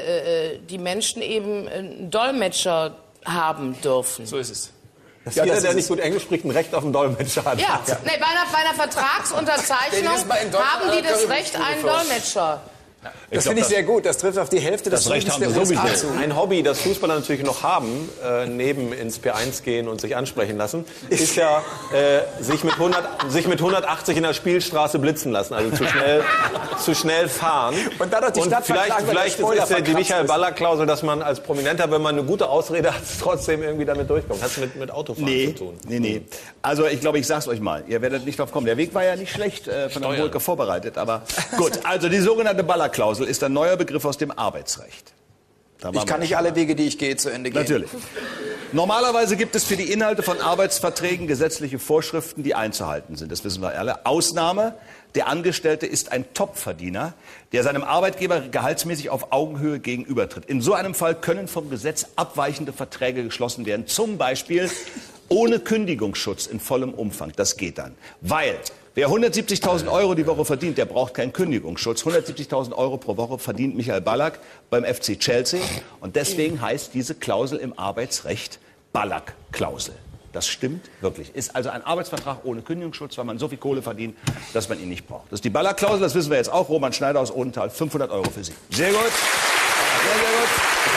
Speaker 5: die Menschen eben einen Dolmetscher haben dürfen.
Speaker 4: So ist es.
Speaker 2: Dass jeder, der nicht gut Englisch spricht, ein Recht auf einen Dolmetscher hat.
Speaker 5: Ja, nee, bei einer Vertragsunterzeichnung haben die das Recht, einen Dolmetscher
Speaker 3: Das finde ich sehr gut. Das trifft auf die Hälfte des
Speaker 1: Recht
Speaker 3: Südens
Speaker 1: haben
Speaker 3: der
Speaker 1: sie
Speaker 3: USA
Speaker 1: sowieso.
Speaker 3: zu.
Speaker 2: Ein Hobby, das Fußballer natürlich noch haben, neben ins P1 gehen und sich ansprechen lassen, ist ja sich mit 180 in der Spielstraße blitzen lassen, also zu schnell fahren.
Speaker 3: Und dadurch die Stadt verklagen, weil der
Speaker 2: vielleicht
Speaker 3: Spoiler
Speaker 2: ist ja die
Speaker 3: verkratzt
Speaker 2: Michael
Speaker 3: ist.
Speaker 2: Ballack-Klausel, dass man als Prominenter, wenn man eine gute Ausrede hat, trotzdem irgendwie damit durchkommt. Hat es mit Autofahren zu tun?
Speaker 1: Nee. Also ich glaube, ich sag's euch mal. Ihr werdet nicht drauf kommen. Der Weg war ja nicht schlecht von der Volker vorbereitet. Aber gut, also die sogenannte Ballack-Klausel ist ein neuer Begriff aus dem Arbeitsrecht.
Speaker 3: Ich kann nicht alle Wege, die ich gehe, zu Ende gehen.
Speaker 1: Natürlich. Normalerweise gibt es für die Inhalte von Arbeitsverträgen gesetzliche Vorschriften, die einzuhalten sind. Das wissen wir alle. Ausnahme: Der Angestellte ist ein Topverdiener, der seinem Arbeitgeber gehaltsmäßig auf Augenhöhe gegenübertritt. In so einem Fall können vom Gesetz abweichende Verträge geschlossen werden. Zum Beispiel ohne Kündigungsschutz in vollem Umfang. Das geht dann. Weil wer 170.000 € die Woche verdient, der braucht keinen Kündigungsschutz. 170.000 € pro Woche verdient Michael Ballack beim FC Chelsea. Und deswegen heißt diese Klausel im Arbeitsrecht Ballack-Klausel. Das stimmt wirklich. Ist also ein Arbeitsvertrag ohne Kündigungsschutz, weil man so viel Kohle verdient, dass man ihn nicht braucht. Das ist die Ballack-Klausel, das wissen wir jetzt auch. Roman Schneider aus Odenthal, 500 € für Sie. Sehr gut. Sehr, sehr gut.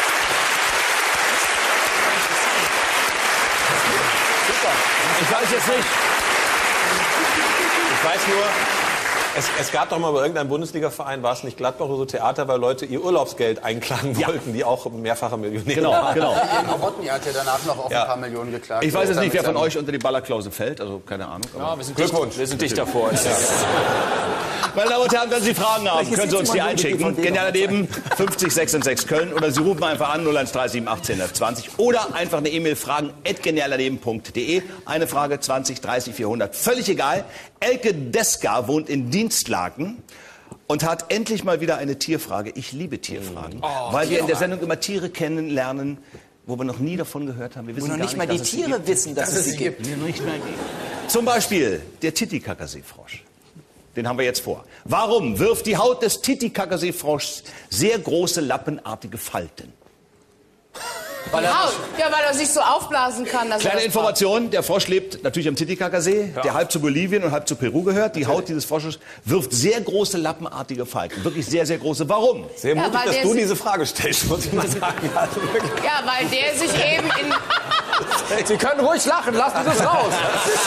Speaker 1: Ich weiß jetzt nicht.
Speaker 2: Ich weiß nur, es gab doch mal bei irgendeinem Bundesliga-Verein, war es nicht Gladbach oder so, Theater, weil Leute ihr Urlaubsgeld einklagen wollten, die auch mehrfache Millionäre waren.
Speaker 1: Genau.
Speaker 6: Rodney hat ja danach noch auf ein paar Millionen geklagt.
Speaker 1: Ich weiß jetzt nicht, wer von euch unter die Ballack-Klausel fällt, also keine Ahnung.
Speaker 4: Ja, wir sind dicht davor.
Speaker 1: Meine Damen und Herren, wenn Sie Fragen haben, können Sie uns die einschicken. Genial daneben, 50 6 Köln. Oder Sie rufen einfach an, 0137 18 20. Oder einfach eine E-Mail fragen@genialdaneben.de. Eine Frage, 20, 30, 400. Völlig egal. Elke Deska wohnt in Dienstlaken und hat endlich mal wieder eine Tierfrage. Ich liebe Tierfragen, weil wir in der Sendung immer Tiere kennenlernen, wo wir noch nie davon gehört haben. Wir wissen
Speaker 3: Wo noch
Speaker 1: gar
Speaker 3: nicht mal die
Speaker 1: dass es
Speaker 3: Tiere wissen, dass es sie gibt.
Speaker 1: Zum Beispiel der Titicacasee-Frosch. Den haben wir jetzt vor. Warum wirft die Haut des Titicacasee-Froschs sehr große lappenartige Falten?
Speaker 5: Weil er sich so aufblasen kann. Dass
Speaker 1: Kleine
Speaker 5: er das
Speaker 1: Information, der Frosch lebt natürlich am Titicacasee, der halb zu Bolivien und halb zu Peru gehört. Die Haut dieses Frosches wirft sehr große lappenartige Falten. Wirklich sehr, sehr große. Warum?
Speaker 2: Sehr mutig,
Speaker 5: weil
Speaker 2: dass
Speaker 5: der
Speaker 2: du sich- diese Frage stellst, muss ich mal sagen. Also wirklich.
Speaker 5: Ja, weil der sich eben in...
Speaker 3: Sie können ruhig lachen, lassen Sie es raus.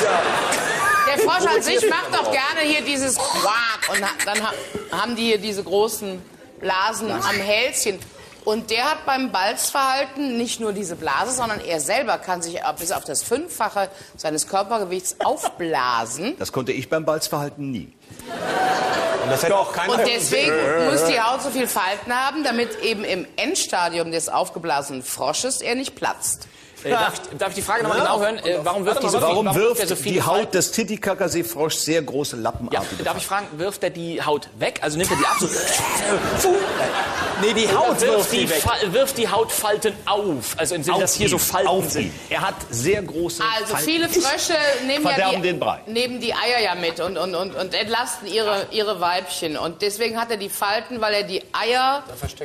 Speaker 5: Der Frosch an sich macht doch gerne hier dieses Quack und dann haben die hier diese großen Blasen am Hälschen. Und der hat beim Balzverhalten nicht nur diese Blase, sondern er selber kann sich bis auf das 5-fache seines Körpergewichts aufblasen.
Speaker 1: Das konnte ich beim Balzverhalten nie.
Speaker 2: Und das hätte auch keiner.
Speaker 5: Und deswegen muss die Haut so viel Falten haben, damit eben im Endstadium des aufgeblasenen Frosches er nicht platzt.
Speaker 4: Darf ich die Frage nochmal genau hören? Warum wirft er
Speaker 1: Warum
Speaker 4: er
Speaker 1: wirft
Speaker 4: so viele
Speaker 1: die
Speaker 4: Falten?
Speaker 1: Haut des Titicacasee-Froschs sehr große
Speaker 4: Ja,
Speaker 1: lappenartige
Speaker 4: darf ich fragen, wirft er die Haut weg? Also nimmt er die ab? So,
Speaker 3: Nee, die Haut
Speaker 4: wirft die Hautfalten auf. Also im Sinne, dass hier so Falten sind.
Speaker 1: Er hat sehr große
Speaker 5: Also
Speaker 1: Falten.
Speaker 5: viele Frösche nehmen
Speaker 1: Verderben den Brei.
Speaker 5: nehmen die Eier ja mit und entlasten ihre Weibchen. Und deswegen hat er die Falten, weil er die Eier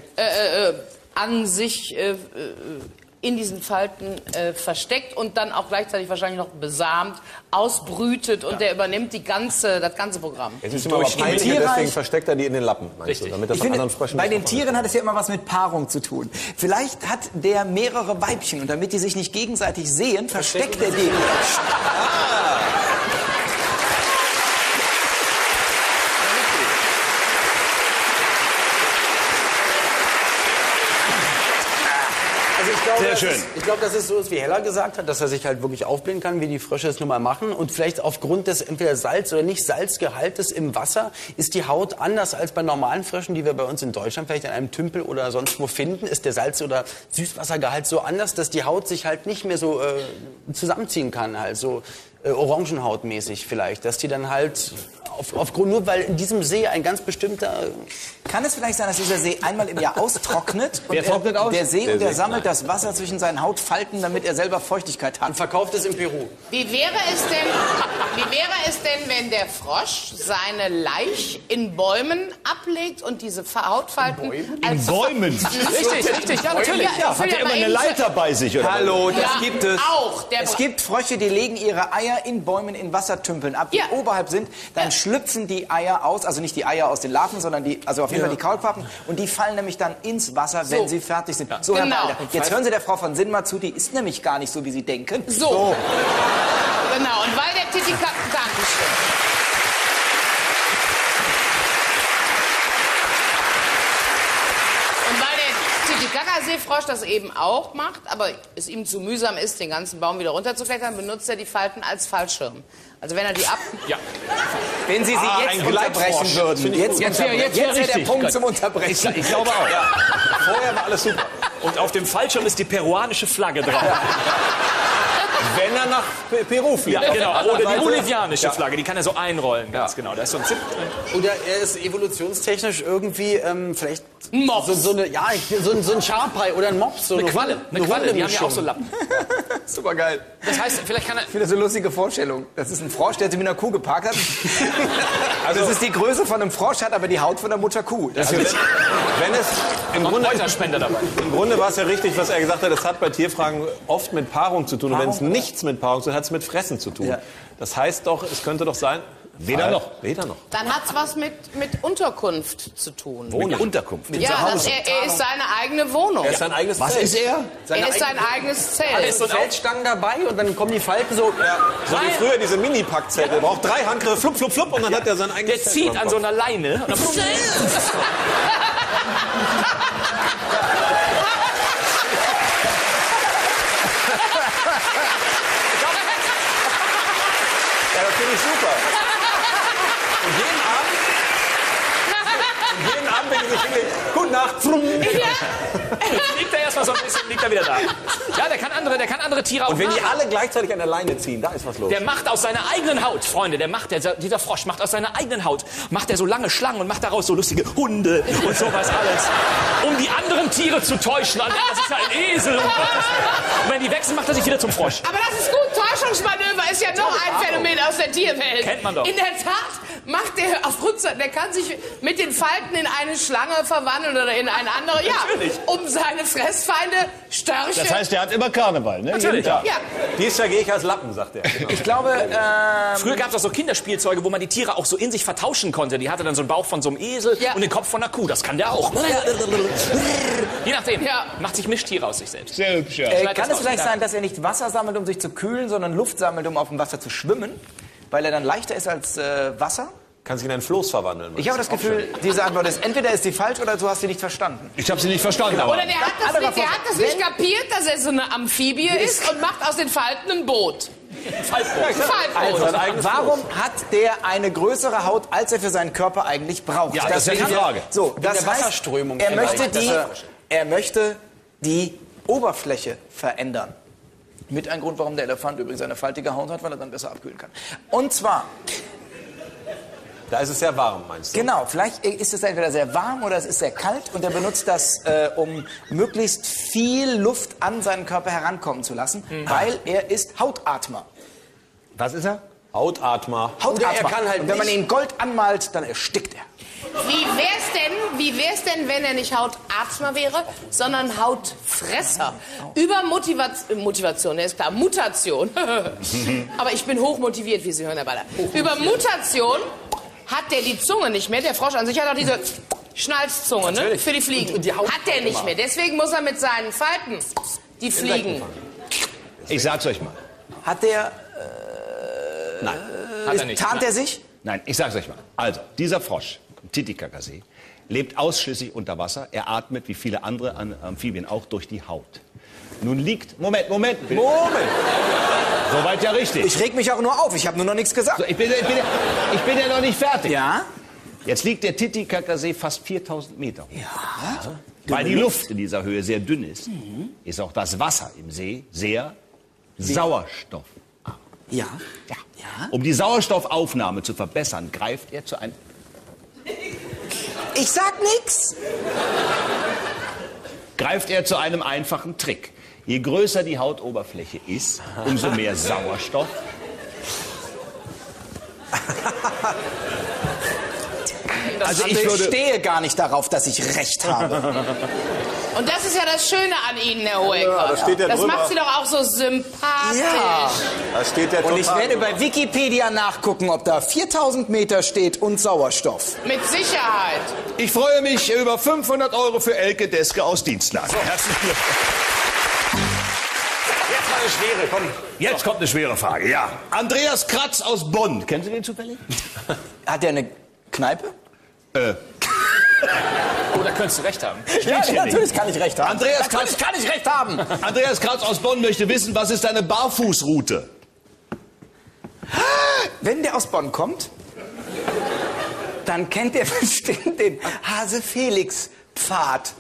Speaker 5: an sich in diesen Falten versteckt und dann auch gleichzeitig wahrscheinlich noch besamt, ausbrütet und der übernimmt das ganze Programm.
Speaker 2: Es ist immer aber peinlich,
Speaker 3: Tierreich-
Speaker 2: deswegen versteckt er die in den Lappen, meinst
Speaker 4: Richtig.
Speaker 2: du, damit das
Speaker 3: Ich
Speaker 2: von
Speaker 3: finde,
Speaker 2: anderen Fröschen
Speaker 3: bei
Speaker 2: nicht
Speaker 3: den
Speaker 2: aufmacht.
Speaker 3: Tieren hat es ja immer was mit Paarung zu tun. Vielleicht hat der mehrere Weibchen und damit die sich nicht gegenseitig sehen, versteckt er die.
Speaker 6: Also ich glaube,
Speaker 1: Sehr schön.
Speaker 6: Ich glaube, dass es so ist, wie Hella gesagt hat, dass er sich halt wirklich aufblähen kann, wie die Frösche es nun mal machen. Und vielleicht aufgrund des entweder Salz- oder nicht Salzgehaltes im Wasser ist die Haut anders als bei normalen Fröschen, die wir bei uns in Deutschland vielleicht in einem Tümpel oder sonst wo finden. Ist der Salz- oder Süßwassergehalt so anders, dass die Haut sich halt nicht mehr so zusammenziehen kann, halt so Orangenhautmäßig vielleicht. Dass die dann halt aufgrund, nur weil in diesem See ein ganz bestimmter...
Speaker 3: Kann es vielleicht sein, dass dieser See einmal im Jahr austrocknet? Und
Speaker 1: Wer trocknet aus?
Speaker 3: Der See, und der sammelt das Wasser zwischen seinen Hautfalten, damit er selber Feuchtigkeit hat.
Speaker 6: Und verkauft es in Peru.
Speaker 5: Wie wäre es denn, wenn der Frosch seine Laich in Bäumen ablegt und diese Hautfalten als
Speaker 1: Bäumen?
Speaker 4: Richtig, ja, natürlich.
Speaker 5: Ja,
Speaker 1: Hat er immer eine Leiter bei sich, oder?
Speaker 3: Hallo, das
Speaker 5: Ja,
Speaker 3: gibt es.
Speaker 5: auch.
Speaker 3: Es gibt Frösche, die legen ihre Eier Eier in Bäumen in Wassertümpeln ab, die oberhalb sind, dann schlüpfen die Eier aus, also nicht die Eier aus den Larven, sondern auf jeden Fall die Kaulquappen, und die fallen nämlich dann ins Wasser, wenn sie fertig sind. So, Herr Balder, jetzt hören Sie der Frau von Sinn mal zu, die ist nämlich gar nicht so, wie Sie denken.
Speaker 5: So. Genau, und weil der Titicacasee... Titicacasee-Frosch das eben auch macht, aber es ihm zu mühsam ist, den ganzen Baum wieder runterzuklettern, benutzt er die Falten als Fallschirm. Also wenn er die ab...
Speaker 4: Ja.
Speaker 3: Wenn Sie sie jetzt unterbrechen würden. Jetzt wäre der Punkt zum Unterbrechen.
Speaker 1: Ich glaube auch.
Speaker 2: Ja. Vorher war alles super.
Speaker 4: Und auf dem Fallschirm ist die peruanische Flagge drauf.
Speaker 2: Wenn er nach Peru fliegt.
Speaker 4: Ja, genau. Oder die bolivianische Flagge, die kann er so einrollen. Ganz genau. Da ist so ein Zip drin.
Speaker 6: Oder er ist evolutionstechnisch irgendwie vielleicht
Speaker 5: Ein Mops.
Speaker 6: so ein Scharpei oder ein Mops. So
Speaker 4: Eine Qualle, die haben ja auch so Lappen.
Speaker 3: Super geil.
Speaker 4: Das heißt, vielleicht kann er...
Speaker 3: Ich finde das eine lustige Vorstellung. Das ist ein Frosch, der sich mit einer Kuh geparkt hat. Also das ist die Größe von einem Frosch, hat aber die Haut von der Mutterkuh.
Speaker 2: Also wenn es im Grunde war es ja richtig, was er gesagt hat, es hat bei Tierfragen oft mit Paarung zu tun. Und wenn es nichts mit Paarung zu tun hat, hat es mit Fressen zu tun. Ja. Das heißt doch, es könnte doch sein...
Speaker 1: Weder noch.
Speaker 5: Dann hat es was mit Unterkunft zu tun.
Speaker 1: Wohnen. Unterkunft.
Speaker 5: Ja, er ist seine eigene Wohnung.
Speaker 2: Er ist sein eigenes
Speaker 1: Was
Speaker 2: Zelt.
Speaker 1: ist er?
Speaker 5: Er ist sein eigenes Zelt.
Speaker 6: Er ist so Feldstangen dabei und dann kommen die Falten so...
Speaker 2: So wie früher diese Mini-Packzelte. Er braucht 3 Handgriffe, flupp, flupp, flupp, und dann hat er sein eigenes
Speaker 4: Der
Speaker 2: Zelt
Speaker 4: zieht an so einer Leine. Und dann
Speaker 2: Ja, das finde ich super. Und jeden Abend, wenn ich hinlege, gute Nacht, frumm.
Speaker 4: liegt er erstmal so ein bisschen, liegt er wieder da. Ja, der kann andere Tiere auch
Speaker 2: Und wenn die
Speaker 4: nachmachen.
Speaker 2: alle gleichzeitig an der Leine ziehen, da ist was los.
Speaker 4: Der macht aus seiner eigenen Haut, Freunde, dieser Frosch macht aus seiner eigenen Haut, macht er so lange Schlangen und macht daraus so lustige Hunde und sowas alles. Um die anderen Tiere zu täuschen. Und das ist ja ein Esel. Und wenn die wechseln, macht er sich wieder zum Frosch.
Speaker 5: Aber das ist gut. Täuschungsmanöver ist ja noch ein Phänomen aus der Tierwelt.
Speaker 4: Kennt man doch.
Speaker 5: In der Tat macht der auf Rückseite, der kann sich mit den Falten in eine Schlange verwandeln oder in eine andere. Ja,
Speaker 4: natürlich.
Speaker 5: Um seine Fressfeinde, Störche.
Speaker 1: Das heißt, der hat immer Karneval, ne?
Speaker 4: Natürlich.
Speaker 5: ja.
Speaker 2: Dies Jahr gehe ich als Lappen, sagt er. Genau.
Speaker 3: Ich glaube,
Speaker 4: Früher gab es auch so Kinderspielzeuge, wo man die Tiere auch so in sich vertauschen konnte. Die hatte dann so einen Bauch von so einem Esel und den Kopf von einer Kuh. Das kann der auch. Je nachdem.
Speaker 5: Ja.
Speaker 4: Macht sich Mischtiere aus sich selbst.
Speaker 1: Sehr hübsch, ja.
Speaker 3: kann es vielleicht sein, dass er nicht Wasser sammelt, um sich zu kühlen, sondern Luft sammelt, um auf dem Wasser zu schwimmen? Weil er dann leichter ist als Wasser?
Speaker 2: Kann sich in einen Floß verwandeln.
Speaker 3: Ich habe das Gefühl, diese Antwort ist, entweder ist sie falsch oder du hast sie nicht verstanden.
Speaker 1: Ich habe sie nicht verstanden, aber...
Speaker 5: Oder der hat das nicht kapiert, dass er so eine Amphibie ist und macht aus den Falten ein Boot.
Speaker 3: Also, warum hat der eine größere Haut, als er für seinen Körper eigentlich braucht?
Speaker 1: Ja, das ist ja die Frage.
Speaker 3: So, das
Speaker 6: der
Speaker 3: heißt,
Speaker 6: Wasserströmung
Speaker 3: er möchte die Oberfläche verändern. Mit ein Grund, warum der Elefant übrigens eine faltige Haut hat, weil er dann besser abkühlen kann. Und zwar...
Speaker 2: Da ist es sehr warm, meinst du?
Speaker 3: Genau, vielleicht ist es entweder sehr warm oder es ist sehr kalt und er benutzt das, um möglichst viel Luft an seinen Körper herankommen zu lassen, weil er ist Hautatmer.
Speaker 1: Was ist er?
Speaker 2: Hautatmer.
Speaker 3: Hautatmer.
Speaker 6: Er kann halt
Speaker 3: und wenn man
Speaker 6: nicht-
Speaker 3: ihn Gold anmalt, dann erstickt er.
Speaker 5: Wie wär's denn, wenn er nicht Hautatmer wäre, sondern Hautfresser? Über Motivation, ist klar, Mutation. Aber ich bin hochmotiviert, wie Sie hören, Herr Baller. Über Mutation hat der die Zunge nicht mehr. Der Frosch an sich hat auch diese Schnalzzunge, ne? Für die Fliegen.
Speaker 6: Und die Haut
Speaker 5: hat der nicht mehr. Deswegen muss er mit seinen Falten die Fliegen.
Speaker 1: Ich sag's euch mal.
Speaker 3: Hat der...
Speaker 1: Nein.
Speaker 4: Hat er nicht.
Speaker 3: Tarnt er sich?
Speaker 1: Nein, ich sag's euch mal. Also, dieser Frosch, Titicacasee, lebt ausschließlich unter Wasser. Er atmet, wie viele andere Amphibien auch, durch die Haut. Nun liegt... Moment. Soweit ja richtig.
Speaker 3: Ich reg mich auch nur auf, ich habe nur noch nichts gesagt.
Speaker 1: So, ich bin ja noch nicht fertig.
Speaker 3: Ja?
Speaker 1: Jetzt liegt der Titicacasee fast 4000 Meter hoch. Ja. Weil die Luft in dieser Höhe sehr dünn ist, ist auch das Wasser im See sehr Sauerstoff.
Speaker 3: Ja.
Speaker 1: Ja. Um die Sauerstoffaufnahme zu verbessern, greift er zu einem...
Speaker 3: Ich sag nix.
Speaker 1: Greift er zu einem einfachen Trick. Je größer die Hautoberfläche ist, umso mehr Sauerstoff.
Speaker 3: Also ich stehe gar nicht darauf, dass ich recht habe.
Speaker 5: Und das ist ja das Schöne an Ihnen, Herr Hohecker.
Speaker 2: das steht ja
Speaker 5: das
Speaker 2: drüber.
Speaker 5: macht Sie doch auch so sympathisch.
Speaker 3: Ja.
Speaker 2: Da steht ja
Speaker 3: Und ich
Speaker 2: total
Speaker 3: werde bei Wikipedia nachgucken, ob da 4000 Meter steht und Sauerstoff.
Speaker 5: Mit Sicherheit.
Speaker 1: Ich freue mich über 500 € für Elke Deske aus Dienstlagen. Herzlichen Glückwunsch.
Speaker 6: Jetzt mal eine schwere, komm.
Speaker 1: Jetzt kommt eine schwere Frage, ja. Andreas Kratz aus Bonn. Kennen Sie den zufällig?
Speaker 3: Hat der eine Kneipe?
Speaker 4: Oh, da könntest du recht haben.
Speaker 3: Ja,
Speaker 1: hier
Speaker 3: natürlich kann ich recht haben.
Speaker 1: Andreas
Speaker 3: Natürlich kann ich recht haben.
Speaker 1: Andreas Kratz aus Bonn möchte wissen, was ist deine Barfußroute?
Speaker 3: Wenn der aus Bonn kommt, dann kennt er bestimmt den Hase-Felix-Pfad.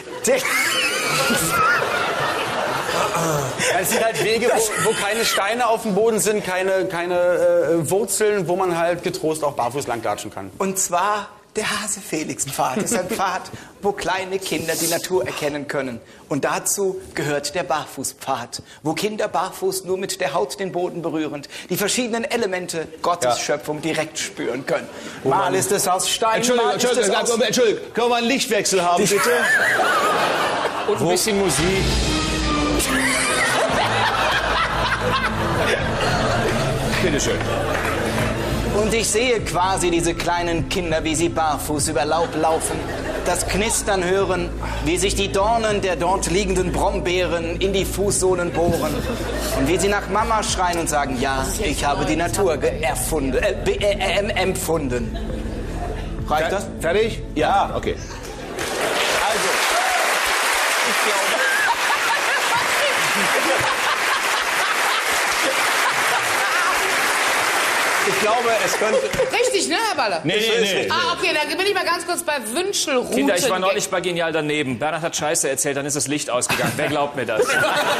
Speaker 6: Es sind halt Wege, wo keine Steine auf dem Boden sind, keine Wurzeln, wo man halt getrost auch barfuß langlatschen kann.
Speaker 3: Und zwar der Hase-Felix-Pfad. Das ist ein Pfad, wo kleine Kinder die Natur erkennen können. Und dazu gehört der Barfußpfad, wo Kinder barfuß nur mit der Haut den Boden berührend die verschiedenen Elemente Gottes Schöpfung direkt spüren können. Mal ist es aus Stein, mal ist es aus...
Speaker 1: Entschuldigung, können wir einen Lichtwechsel haben, bitte?
Speaker 4: Und ein bisschen Musik.
Speaker 1: Bitteschön.
Speaker 3: Und ich sehe quasi diese kleinen Kinder, wie sie barfuß über Laub laufen, das Knistern hören, wie sich die Dornen der dort liegenden Brombeeren in die Fußsohlen bohren und wie sie nach Mama schreien und sagen, ja, ich habe die Natur empfunden. Reicht das?
Speaker 1: Fertig?
Speaker 3: Ja.
Speaker 1: Okay.
Speaker 3: Also, ich glaube...
Speaker 2: Ich glaube, es könnte...
Speaker 5: Richtig, ne, Herr Baller?
Speaker 1: Nee.
Speaker 5: Ah, okay, dann bin ich mal ganz kurz bei Wünschelrouten.
Speaker 4: Kinder, ich war neulich bei Genial daneben. Bernhard hat Scheiße erzählt, dann ist das Licht ausgegangen. Wer glaubt mir das?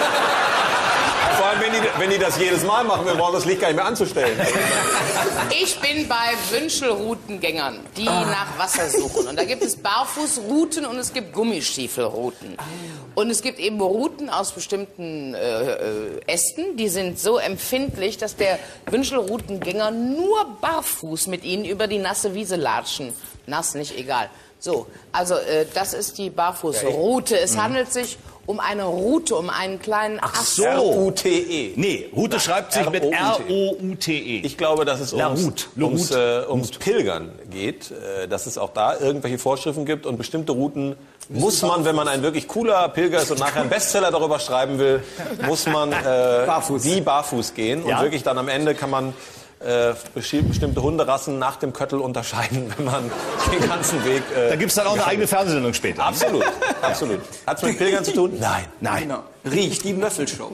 Speaker 2: Vor allem, wenn die das jedes Mal machen, wir brauchen das Licht gar nicht mehr anzustellen.
Speaker 5: Ich bin bei Wünschelroutengängern, die nach Wasser suchen. Und da gibt es Barfußrouten und es gibt Gummistiefelrouten. Und es gibt eben Routen aus bestimmten Ästen, die sind so empfindlich, dass der Wünschelroutengänger nur barfuß mit ihnen über die nasse Wiese latschen. Nass, nicht egal. So, also das ist die Barfußroute. Es handelt sich um eine Route, um einen kleinen Ast.
Speaker 1: so.
Speaker 2: R-U-T-E.
Speaker 1: Nee, Route schreibt sich mit R-O-U-T-E.
Speaker 2: Ich glaube, dass es ums Pilgern geht, dass es auch da irgendwelche Vorschriften gibt und bestimmte Routen muss man, wenn man ein wirklich cooler Pilger ist und nachher einen Bestseller darüber schreiben will, muss man barfuß gehen und wirklich dann am Ende kann man bestimmte Hunderassen nach dem Köttel unterscheiden, wenn man den ganzen Weg...
Speaker 1: Da gibt es dann auch eine eigene Fernsehsendung später.
Speaker 2: Absolut, absolut. Hat es mit Pilgern zu tun? Nein.
Speaker 3: Genau. Riecht die Möffelshow.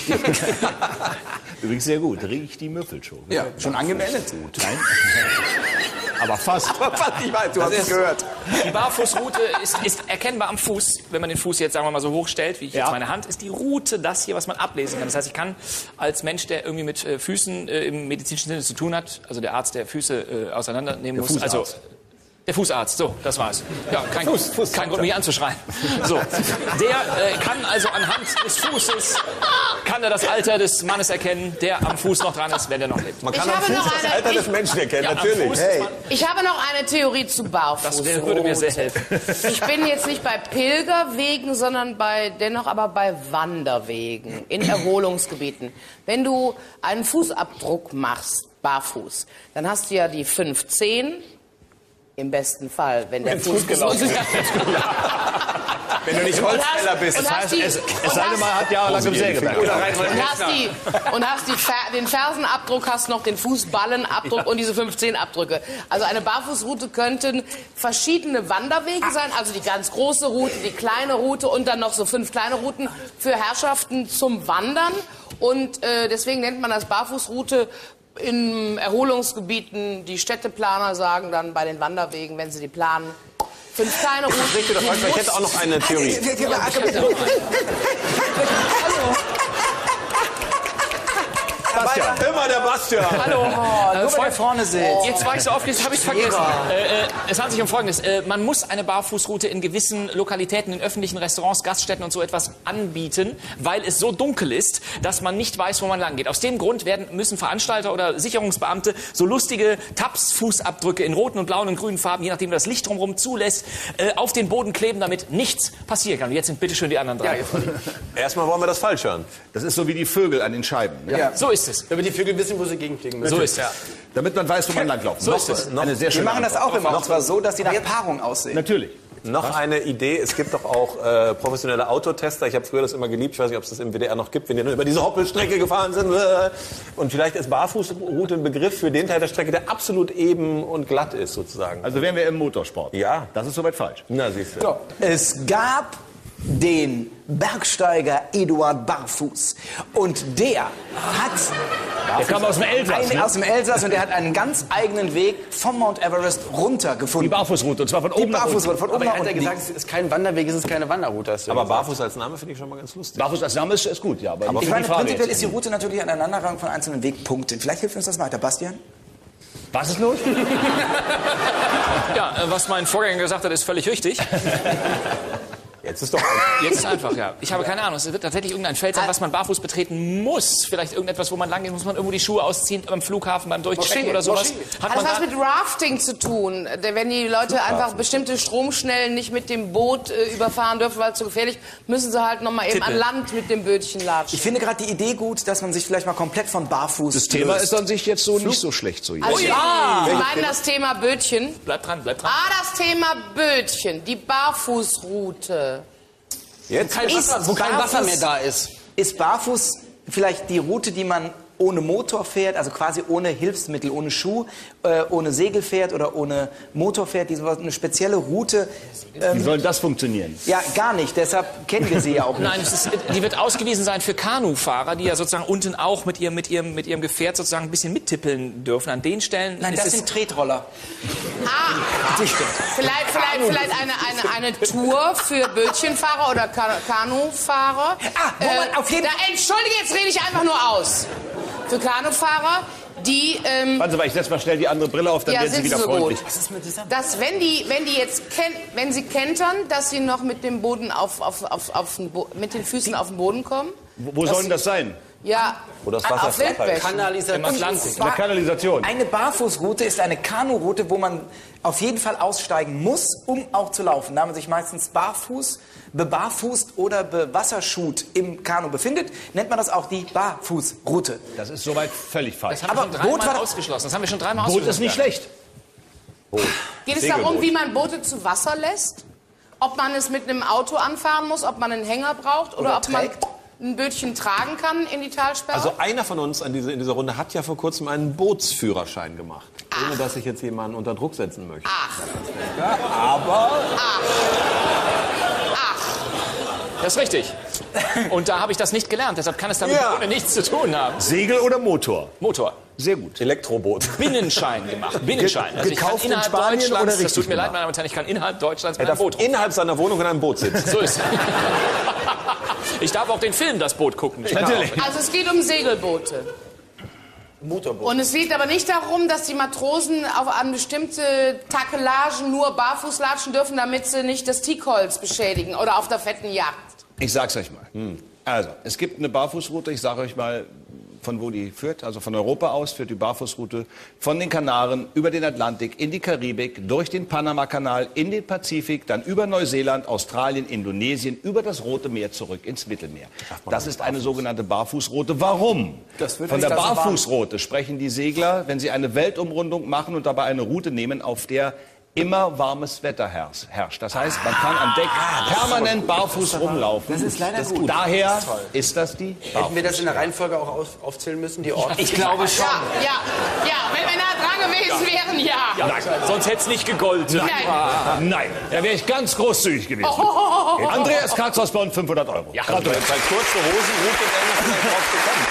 Speaker 1: Übrigens sehr gut. Riecht die Müffelshow.
Speaker 3: Ja, schon angemeldet.
Speaker 1: Nein. Aber fast.
Speaker 3: Ich weiß, du hast es gehört.
Speaker 4: Die Barfußroute ist erkennbar am Fuß. Wenn man den Fuß jetzt, sagen wir mal, so hoch stellt, wie ich jetzt meine Hand, ist die Route das hier, was man ablesen kann. Das heißt, ich kann als Mensch, der irgendwie mit Füßen im medizinischen Sinne zu tun hat, also der Arzt, der Füße auseinandernehmen muss, also der Fußarzt, so, das war's. Ja, kein Grund, mich anzuschreien. So, der kann also anhand des Fußes, kann er das Alter des Mannes erkennen, der am Fuß noch dran ist, wenn er noch lebt.
Speaker 2: Man kann am Fuß das Alter des Menschen erkennen, natürlich.
Speaker 5: Ich habe noch eine Theorie zu Barfuß.
Speaker 4: Das würde mir sehr helfen.
Speaker 5: Ich bin jetzt nicht bei Pilgerwegen, sondern dennoch aber bei Wanderwegen in Erholungsgebieten. Wenn du einen Fußabdruck machst, barfuß, dann hast du ja die 5-10. Im besten Fall, wenn der Fuß gelaufen ist.
Speaker 2: Wenn du nicht Holzfäller bist.
Speaker 1: Das heißt, es sei denn, man hat jahrelang im Sägewerk.
Speaker 5: Und hast den Fersenabdruck, hast noch den Fußballenabdruck und diese 15 Abdrücke. Also eine Barfußroute könnten verschiedene Wanderwege sein, also die ganz große Route, die kleine Route und dann noch so 5 kleine Routen für Herrschaften zum Wandern. Und deswegen nennt man das Barfußroute. In Erholungsgebieten, die Städteplaner sagen dann bei den Wanderwegen, wenn sie die planen, 5 kleine Routen.
Speaker 2: Ich hätte auch noch eine Theorie.
Speaker 1: Bastian.
Speaker 2: Immer der Bastian.
Speaker 4: Hallo.
Speaker 3: Nur weil er vorne sitzt.
Speaker 4: Jetzt war ich so aufgeregt, habe ich vergessen. Es handelt sich um Folgendes. Man muss eine Barfußroute in gewissen Lokalitäten, in öffentlichen Restaurants, Gaststätten und so etwas anbieten, weil es so dunkel ist, dass man nicht weiß, wo man lang geht. Aus dem Grund müssen Veranstalter oder Sicherungsbeamte so lustige Taps-Fußabdrücke in roten und blauen und grünen Farben, je nachdem das Licht drumherum zulässt, auf den Boden kleben, damit nichts passieren kann. Und jetzt sind bitteschön die anderen drei.
Speaker 2: Erstmal wollen wir das falsch hören.
Speaker 1: Das ist so wie die Vögel an den Scheiben. Ne?
Speaker 3: Ja.
Speaker 4: So ist es.
Speaker 6: Damit die Vögel wissen, wo sie gegenfliegen müssen.
Speaker 4: So ist es.
Speaker 1: Damit man weiß, wo man langlaufen
Speaker 4: So
Speaker 1: muss.
Speaker 4: ist es.
Speaker 1: Eine sehr
Speaker 3: Wir
Speaker 1: schöne
Speaker 3: machen das auch immer. Und zwar so, dass die nach Paarung aussehen.
Speaker 1: Natürlich.
Speaker 2: Noch eine Idee, es gibt doch auch professionelle Autotester. Ich habe früher das immer geliebt, ich weiß nicht, ob es das im WDR noch gibt, wenn die nur über diese Hoppelstrecke gefahren sind. Und vielleicht ist Barfußroute ein Begriff für den Teil der Strecke, der absolut eben und glatt ist, sozusagen.
Speaker 1: Also wären wir im Motorsport.
Speaker 2: Ja.
Speaker 1: Das ist soweit falsch.
Speaker 2: Na, siehst du.
Speaker 3: So. Es gab den Bergsteiger Eduard Barfuß. Und der hat
Speaker 1: Der kam aus dem Elsass, ne?
Speaker 3: aus dem Elsass und der hat einen ganz eigenen Weg vom Mount Everest runter
Speaker 1: Die
Speaker 3: gefunden.
Speaker 1: Barfußroute, und zwar von
Speaker 3: Die
Speaker 1: oben nach unten.
Speaker 3: Barfußroute von oben
Speaker 6: Aber
Speaker 3: nach
Speaker 6: er hat ja
Speaker 3: unten.
Speaker 6: gesagt, es ist kein Wanderweg, es ist keine Wanderroute. Hast du
Speaker 2: Aber
Speaker 6: gesagt.
Speaker 2: Barfuß als Name finde ich schon mal ganz lustig.
Speaker 1: Barfuß als Name ist gut, ja. Aber
Speaker 3: Ich
Speaker 1: für
Speaker 3: meine,
Speaker 1: die Frage
Speaker 3: prinzipiell
Speaker 1: jetzt.
Speaker 3: ist die Route natürlich eine Aneinanderreihung von einzelnen Wegpunkten. Vielleicht hilft uns das weiter, Bastian?
Speaker 1: Was ist los?
Speaker 4: Ja, was mein Vorgänger gesagt hat, ist völlig richtig.
Speaker 2: Jetzt ist doch...
Speaker 4: Jetzt ist einfach, ja. Ich habe keine Ahnung. Es wird tatsächlich irgendein Feld sein, was man barfuß betreten muss. Vielleicht irgendetwas, wo man lang geht. Muss man irgendwo die Schuhe ausziehen beim Flughafen, beim Durchchecken oder sowas. Hat
Speaker 5: Hat
Speaker 4: man
Speaker 5: was
Speaker 4: da,
Speaker 5: mit Rafting zu tun. Wenn die Leute einfach bestimmte Stromschnellen nicht mit dem Boot überfahren dürfen, weil es zu gefährlich, müssen sie halt noch mal eben an Land mit dem Bötchen latschen.
Speaker 3: Ich finde gerade die Idee gut, dass man sich vielleicht mal komplett von Barfuß
Speaker 1: Das Thema
Speaker 3: löst.
Speaker 1: ist an sich jetzt so nicht so schlecht. So
Speaker 5: Also,
Speaker 1: jetzt.
Speaker 5: Sie meinen das Thema Bötchen?
Speaker 4: bleibt dran, bleibt dran.
Speaker 5: Das Thema Bötchen, die Barfußroute.
Speaker 2: Jetzt?
Speaker 6: Wo kein Wasser mehr da ist.
Speaker 3: Ist Barfuß vielleicht die Route, die man ohne Motor fährt, also quasi ohne Hilfsmittel, ohne Schuh, ohne Segel fährt oder ohne Motor fährt, eine spezielle Route?
Speaker 1: Wie soll das funktionieren?
Speaker 3: Ja, gar nicht. Deshalb kennen wir sie ja auch nicht.
Speaker 4: Nein, die wird ausgewiesen sein für Kanufahrer, die ja sozusagen unten auch mit ihrem Gefährt sozusagen ein bisschen mittippeln dürfen. An den Stellen
Speaker 3: Nein,
Speaker 4: ist
Speaker 3: das
Speaker 4: es
Speaker 3: sind Tretroller.
Speaker 5: Vielleicht eine Tour für Bötchenfahrer oder Kanufahrer.
Speaker 3: Moment, auf jeden
Speaker 5: Entschuldige, jetzt rede ich einfach nur aus. Für Kanufahrer, die...
Speaker 1: Warten Sie mal, ich setze mal schnell die andere Brille auf, dann
Speaker 5: Ja,
Speaker 1: werden Sie
Speaker 5: sind
Speaker 1: wieder
Speaker 5: Sie so
Speaker 1: freundlich.
Speaker 5: gut. Dass wenn sie kentern, dass sie noch mit dem Boden mit den Füßen auf den Boden kommen.
Speaker 1: Wo soll denn das sein?
Speaker 5: Ja,
Speaker 2: Wo das Wasser
Speaker 5: auf
Speaker 2: flacher ist.
Speaker 5: Wildbächen.
Speaker 4: im Atlantik.
Speaker 1: In der Kanalisation.
Speaker 3: Eine Barfußroute ist eine Kanuroute, wo man auf jeden Fall aussteigen muss, um auch zu laufen. Da man sich meistens barfuß, bebarfußt oder bewasserschut im Kanu befindet, nennt man das auch die Barfußroute.
Speaker 1: Das ist soweit völlig falsch.
Speaker 4: Das haben wir schon
Speaker 3: Aber Boot
Speaker 4: dreimal
Speaker 3: war-
Speaker 4: ausgeschlossen. Das haben wir schon dreimal
Speaker 1: Boot
Speaker 4: ausgeschlossen.
Speaker 1: ist nicht schlecht.
Speaker 5: Geht es darum, wie man Boote zu Wasser lässt? Ob man es mit einem Auto anfahren muss, ob man einen Hänger braucht oder ob man
Speaker 3: trägt?
Speaker 5: ein Bötchen tragen kann in die Talsperre?
Speaker 2: Also einer von uns in dieser Runde hat ja vor kurzem einen Bootsführerschein gemacht. Ohne dass ich jetzt jemanden unter Druck setzen möchte.
Speaker 4: Das ist richtig. Und da habe ich das nicht gelernt. Deshalb kann es damit ohne nichts zu tun haben.
Speaker 1: Segel oder Motor?
Speaker 4: Motor.
Speaker 1: Sehr gut.
Speaker 2: Elektroboot.
Speaker 4: Binnenschein gemacht. Binnenschein. Also ich kann
Speaker 1: Gekauft in
Speaker 4: innerhalb
Speaker 1: Spanien
Speaker 4: Deutschlands,
Speaker 1: oder
Speaker 4: das tut
Speaker 1: richtig
Speaker 4: mir leid,
Speaker 1: gemacht?
Speaker 4: meine Damen und Herren, ich kann innerhalb Deutschlands mit
Speaker 2: Er
Speaker 4: einem
Speaker 2: darf
Speaker 4: Boot rum.
Speaker 2: innerhalb seiner Wohnung in einem Boot sitzen.
Speaker 4: So ist es. Ich darf auch den Film Das Boot gucken.
Speaker 1: Natürlich.
Speaker 5: Also es geht um Segelboote.
Speaker 6: Motorboot.
Speaker 5: Und es geht aber nicht darum, dass die Matrosen an bestimmte Takelagen nur barfuß latschen dürfen, damit sie nicht das Teakholz beschädigen oder auf der fetten Yacht.
Speaker 1: Ich sag's euch mal. Also, es gibt eine Barfußroute, ich sage euch mal, von wo die führt. Also von Europa aus führt die Barfußroute von den Kanaren über den Atlantik in die Karibik, durch den Panamakanal in den Pazifik, dann über Neuseeland, Australien, Indonesien, über das Rote Meer zurück ins Mittelmeer. Das ist eine sogenannte Barfußroute. Warum? Von der Barfußroute sprechen die Segler, wenn sie eine Weltumrundung machen und dabei eine Route nehmen, auf der immer warmes Wetter herrscht. Das heißt, man kann am Deck permanent barfuß rumlaufen.
Speaker 3: Das ist leider gut.
Speaker 1: Daher ist das die
Speaker 6: Hätten wir das in der Reihenfolge auch aufzählen müssen, die Orte?
Speaker 3: Ich glaube schon.
Speaker 5: Ja, wenn wir nah dran gewesen wären, ja.
Speaker 4: Nein, sonst hätte es nicht gegolten.
Speaker 1: Nein, da wäre ich ganz großzügig gewesen. Andreas Katz aus Bonn, 500 €.
Speaker 4: Ja,
Speaker 2: Bei kurze Hosenroute wären wir vielleicht drauf gekommen.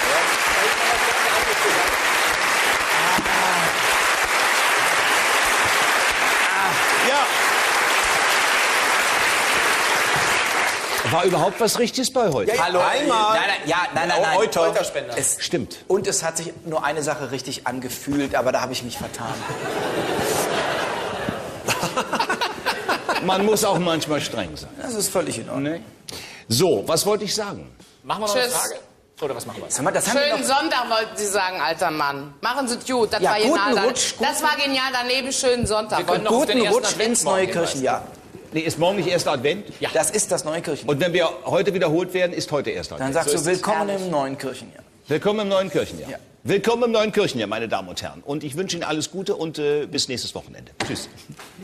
Speaker 1: War überhaupt was Richtiges bei heute?
Speaker 3: Hallo,
Speaker 2: einmal.
Speaker 3: Nein.
Speaker 6: Euterspender.
Speaker 1: Stimmt.
Speaker 3: Und es hat sich nur eine Sache richtig angefühlt, aber da habe ich mich vertan.
Speaker 1: Man muss auch manchmal streng sein.
Speaker 3: Das ist völlig in Ordnung.
Speaker 1: Ne? So, was wollte ich sagen?
Speaker 4: Machen wir noch eine
Speaker 5: Tschüss.
Speaker 4: Frage? Oder was machen wir?
Speaker 3: Sag mal, das haben wir
Speaker 5: Schönen
Speaker 3: noch...
Speaker 5: Sonntag wollten Sie sagen, alter Mann. Machen Sie es gut. Das
Speaker 3: Ja,
Speaker 5: war
Speaker 3: guten
Speaker 5: genial.
Speaker 3: Rutsch,
Speaker 5: Das war genial. Daneben schönen Sonntag.
Speaker 4: Wir können noch auf den
Speaker 3: Guten
Speaker 4: ersten
Speaker 3: Rutsch
Speaker 4: Advent
Speaker 3: ins neue
Speaker 4: morgen hinweisen.
Speaker 3: Kirchenjahr.
Speaker 1: Nee, ist morgen nicht erster Advent?
Speaker 4: Ja.
Speaker 3: Das ist das neue Kirchenjahr.
Speaker 1: Und wenn wir heute wiederholt werden, ist heute erster
Speaker 3: Dann
Speaker 1: Advent.
Speaker 3: sagst du willkommen im neuen Kirchenjahr.
Speaker 1: Willkommen im neuen Kirchenjahr.
Speaker 3: Ja.
Speaker 1: Willkommen im neuen Kirchenjahr, meine Damen und Herren. Und ich wünsche Ihnen alles Gute und bis nächstes Wochenende. Tschüss.